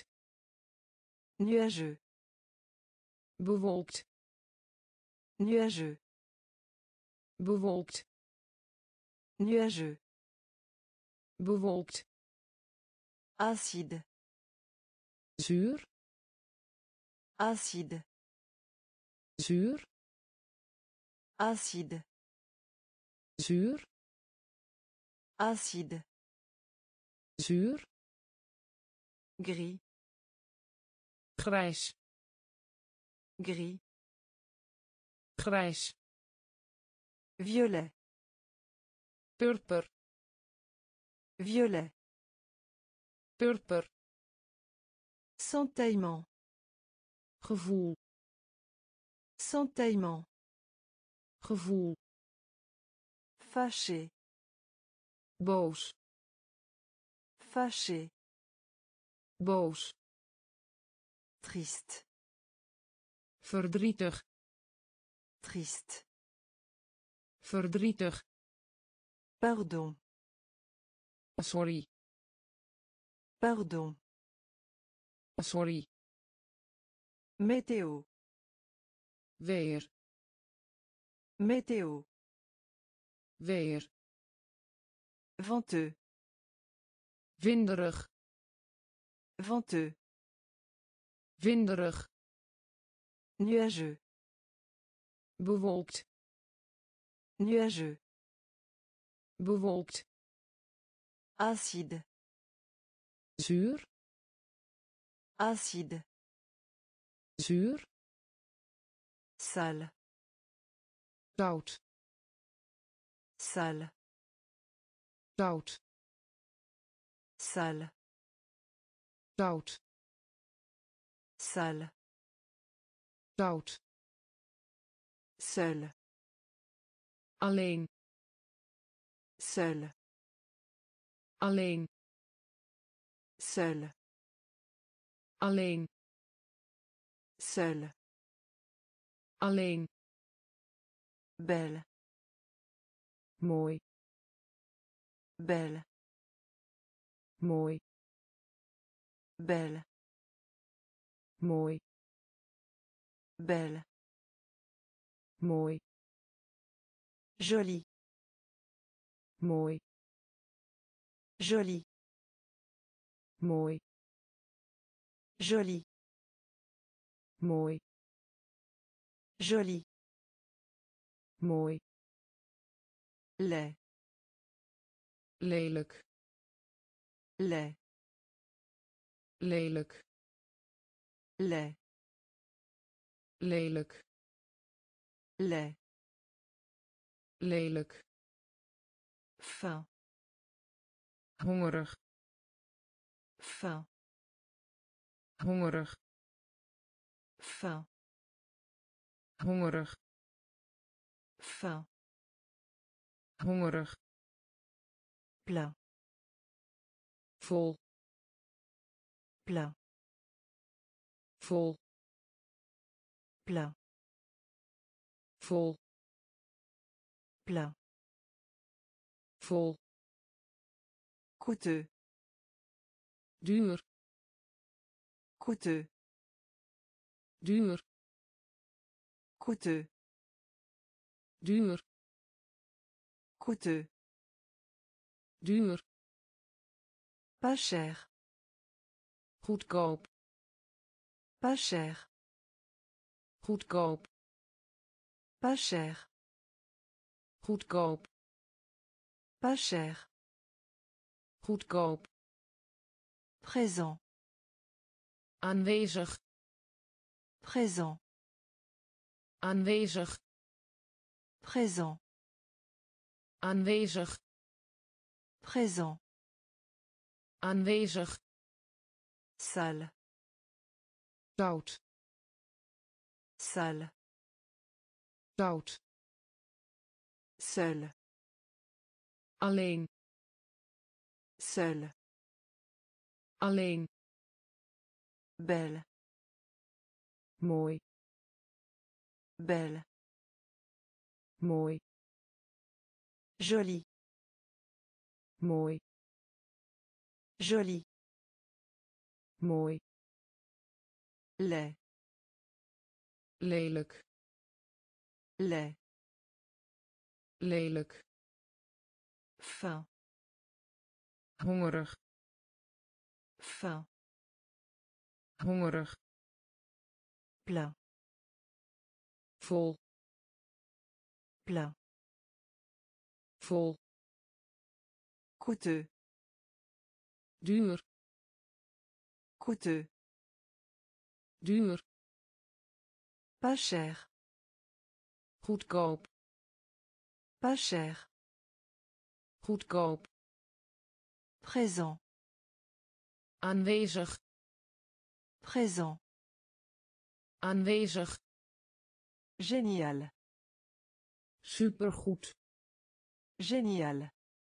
Nuageux. Bewolkt. Nuageux. Bewolkt. Nuageux. Bewolkt. Acide. Zuur. Acide. Zuur. Acide. Zuur. Acide. Zuur. Gris. Grijs. Gris. Grijs. Violet. Purper. Violet. Purper. Sentellement. Gevoel. Sentellement. Gevoel. Fâché. Boos. Fâché. Boos. Triste. Verdrietig. Triste. Verdrietig. Pardon. Sorry. Pardon. Sorry. Météo. Weer. Météo. Weer. Venteux. Winderig. Venteux. Winderig. Nuageux. Bewolkt. Nuageux. Bewolkt. Acide. Zuur. Acide. Zuur. Sale. Zout. Sale. Zout. Sale. Zout. Sale. Zout. Seul. Alleen. Seul. Alleen. Seul. Alleen. Seul. Alleen. Belle. Mooi. Belle. Mooi. Belle. Mooi. Belle. Mooi. Joli. Mooi. Joli. Mooi. Joli. Mooi. Joli. Mooi. Lait. Lelijk. Lait. Lelijk. Lait. Lelijk. Lait. Lelijk. Faim. Hongerig. Faim. Hongerig. Faim. Hongerig. Faim. Hongerig. Plein. Vol. Plein. Vol. Plein. Vol. Plein. Vol. Coûteux. Duur. Coûteux. Duur. Coûteux. Duur. Coûteux. Duur. Pas cher. Goedkoop. Pas cher. Goedkoop. Pas cher. Goedkoop. Pas cher. Goedkoop. Présent. Aanwezig. Présent. Aanwezig. Présent. Aanwezig. Présent. Aanwezig. Sale. Zout. Sale. Zout. Seul. Alleen. Seul. Alleen. Belle. Mooi. Belle. Mooi. Joli. Mooi. Joli. Mooi. Laid. Lelijk. Laid. Lelijk. Faim. Hongerig. Faim. Hongerig. Plein. Vol. Plein. Vol. Coûteux. Duur. Coûteux. Duur. Pas cher. Goedkoop. Pas cher. Goedkoop. Présent. Aanwezig. Présent. Aanwezig. Génial. Supergoed. Génial.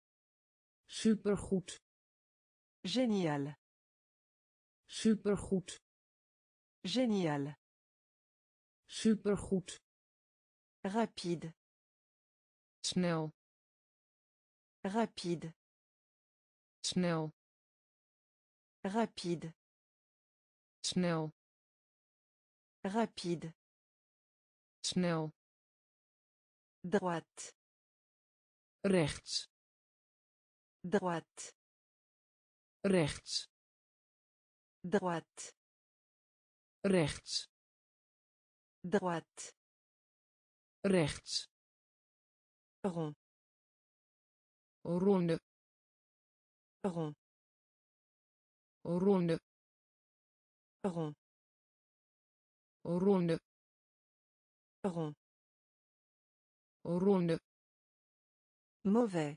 Supergoed. Génial. Supergoed. Génial. Supergoed. Rapide. Snel. Rapide. Snel. Rapide. Snel. Rapide. Snel. Droite. Rechts. Droite. Rechts. Droite. Rechts. Droite. Rechts. Rond. Ronde. Rond. Ronde. Rond. Ronde. Rond. Ronde. Mauvais.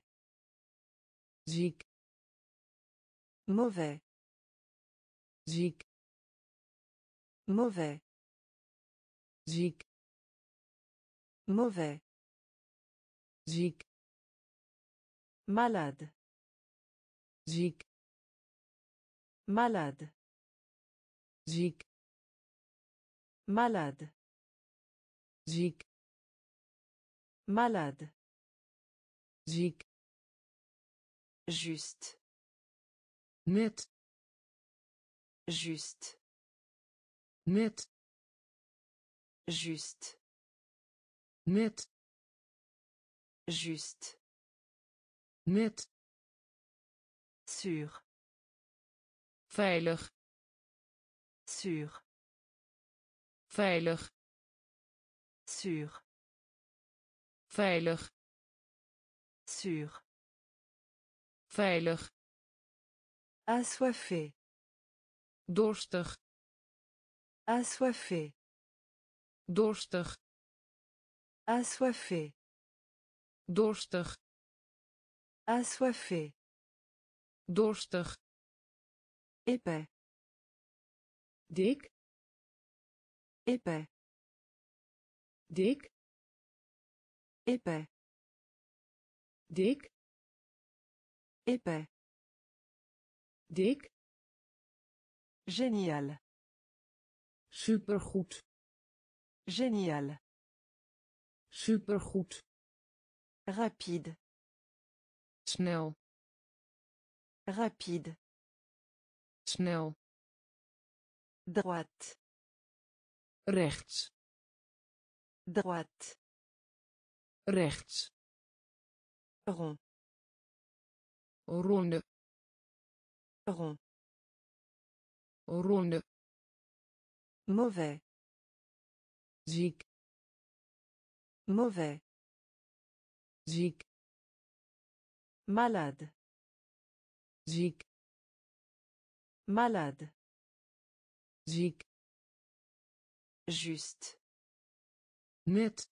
Ziek. Mauvais. Ziek. Mauvais. Ziek. Mauvais. Ziek. Malade. Ziek. Malade. Ziek. Malade. Ziek. Malade. Ziek. Juste. Net. Juste. Net. Juste. Net. Juste. Net. Sûr. Veilig. Sûr. Veilig. Sûr. Veilig. Sûr. Veilig. Assoiffé. Dorstig. Assoiffé. Dorstig. Assoiffé. Dorstig. Assoiffé. Dorstig. Épais. Dik. Épais. Dik. Épais. Dik. Épais. Dik. Génial. Supergoed. Génial. Supergoed. Rapide. Snel. Rapide. Snel. Droite. Rechts. Droite. Rechts. Rond. Ronde. Rond. Ronde. Mauvais. Ziek. Mauvais. Ziek. Malade. Ziek. Malade. Ziek. Juste. Net.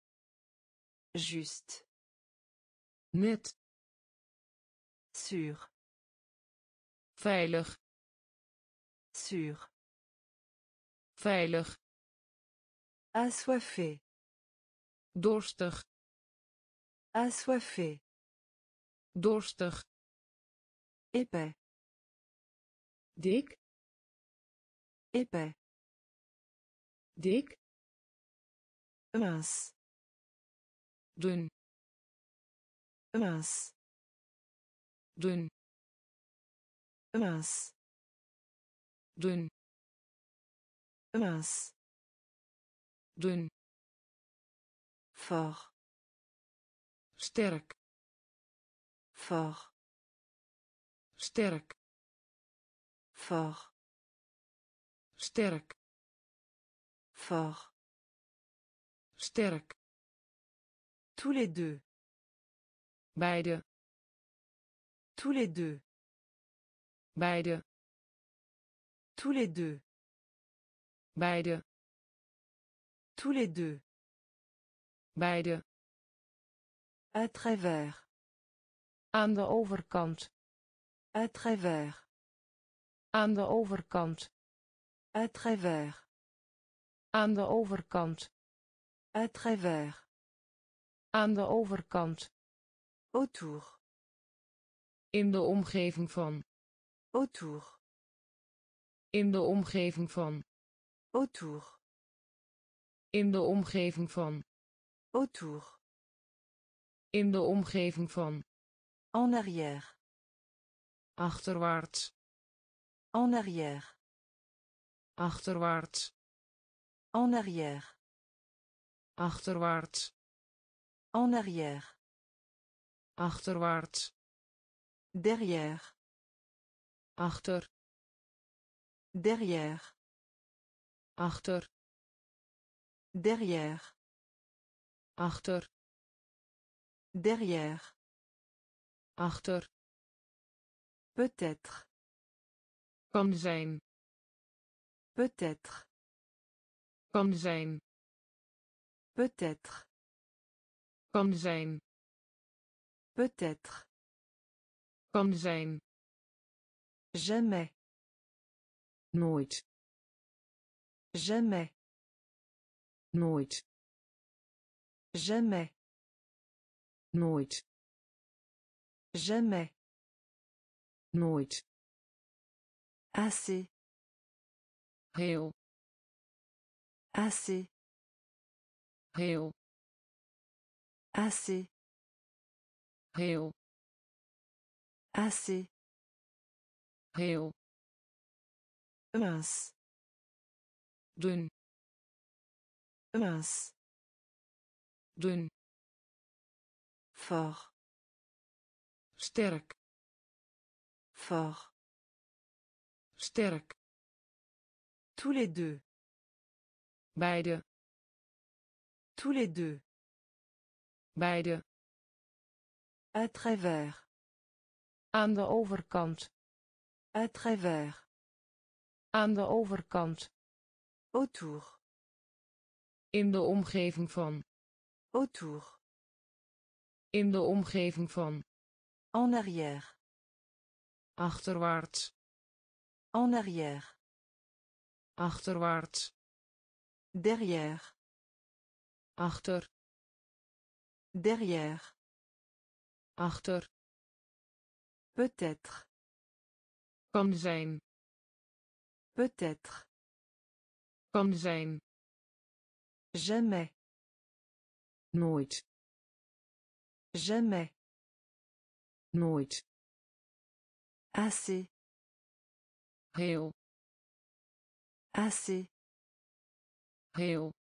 Juste. Net. Sûr. Veilig. Sûr. Veilig. Assoiffé. Dorstig. Assoiffé. Dorstig. Épais. Dik. Épais. Dik. mince, dun, mince, dun, mince, dun, mince, dun, fort, sterk, fort, sterk, fort, sterk, fort, sterk, tous les deux, beide, tous les deux, beide, tous les deux, beide, tous les deux, beide, à travers, aan de overkant, à travers, aan de overkant, à travers, aan de overkant, à travers, aan de overkant, autour, in de omgeving van, autour, in de omgeving van, autour, in de omgeving van, autour, in de omgeving van, en arrière, achterwaarts, en arrière, achterwaarts, en arrière, achterwaarts, en arrière, achterwaarts, derrière, achter, derrière, achter, derrière, achter, derrière, achter, peut-être, kan zijn, peut-être, kan zijn, peut-être, kan zijn, peut-être, kan zijn, jamais, nooit, jamais, nooit, jamais, nooit, jamais, nooit, assez, heel, assez, heel, assez, heel, assez, heel, mince, dun, mince, dun, fort, sterk, fort, sterk, tous les deux, beide, tous les deux, beide, à travers, aan de overkant, à travers, aan de overkant, autour, in de omgeving van, autour, in de omgeving van, en arrière, achterwaarts, en arrière, achterwaarts, derrière, achter, derrière, achter, peut-être, kan zijn, peut-être, kan zijn, jamais, nooit, jamais, nooit, assez, heel, assez, heel,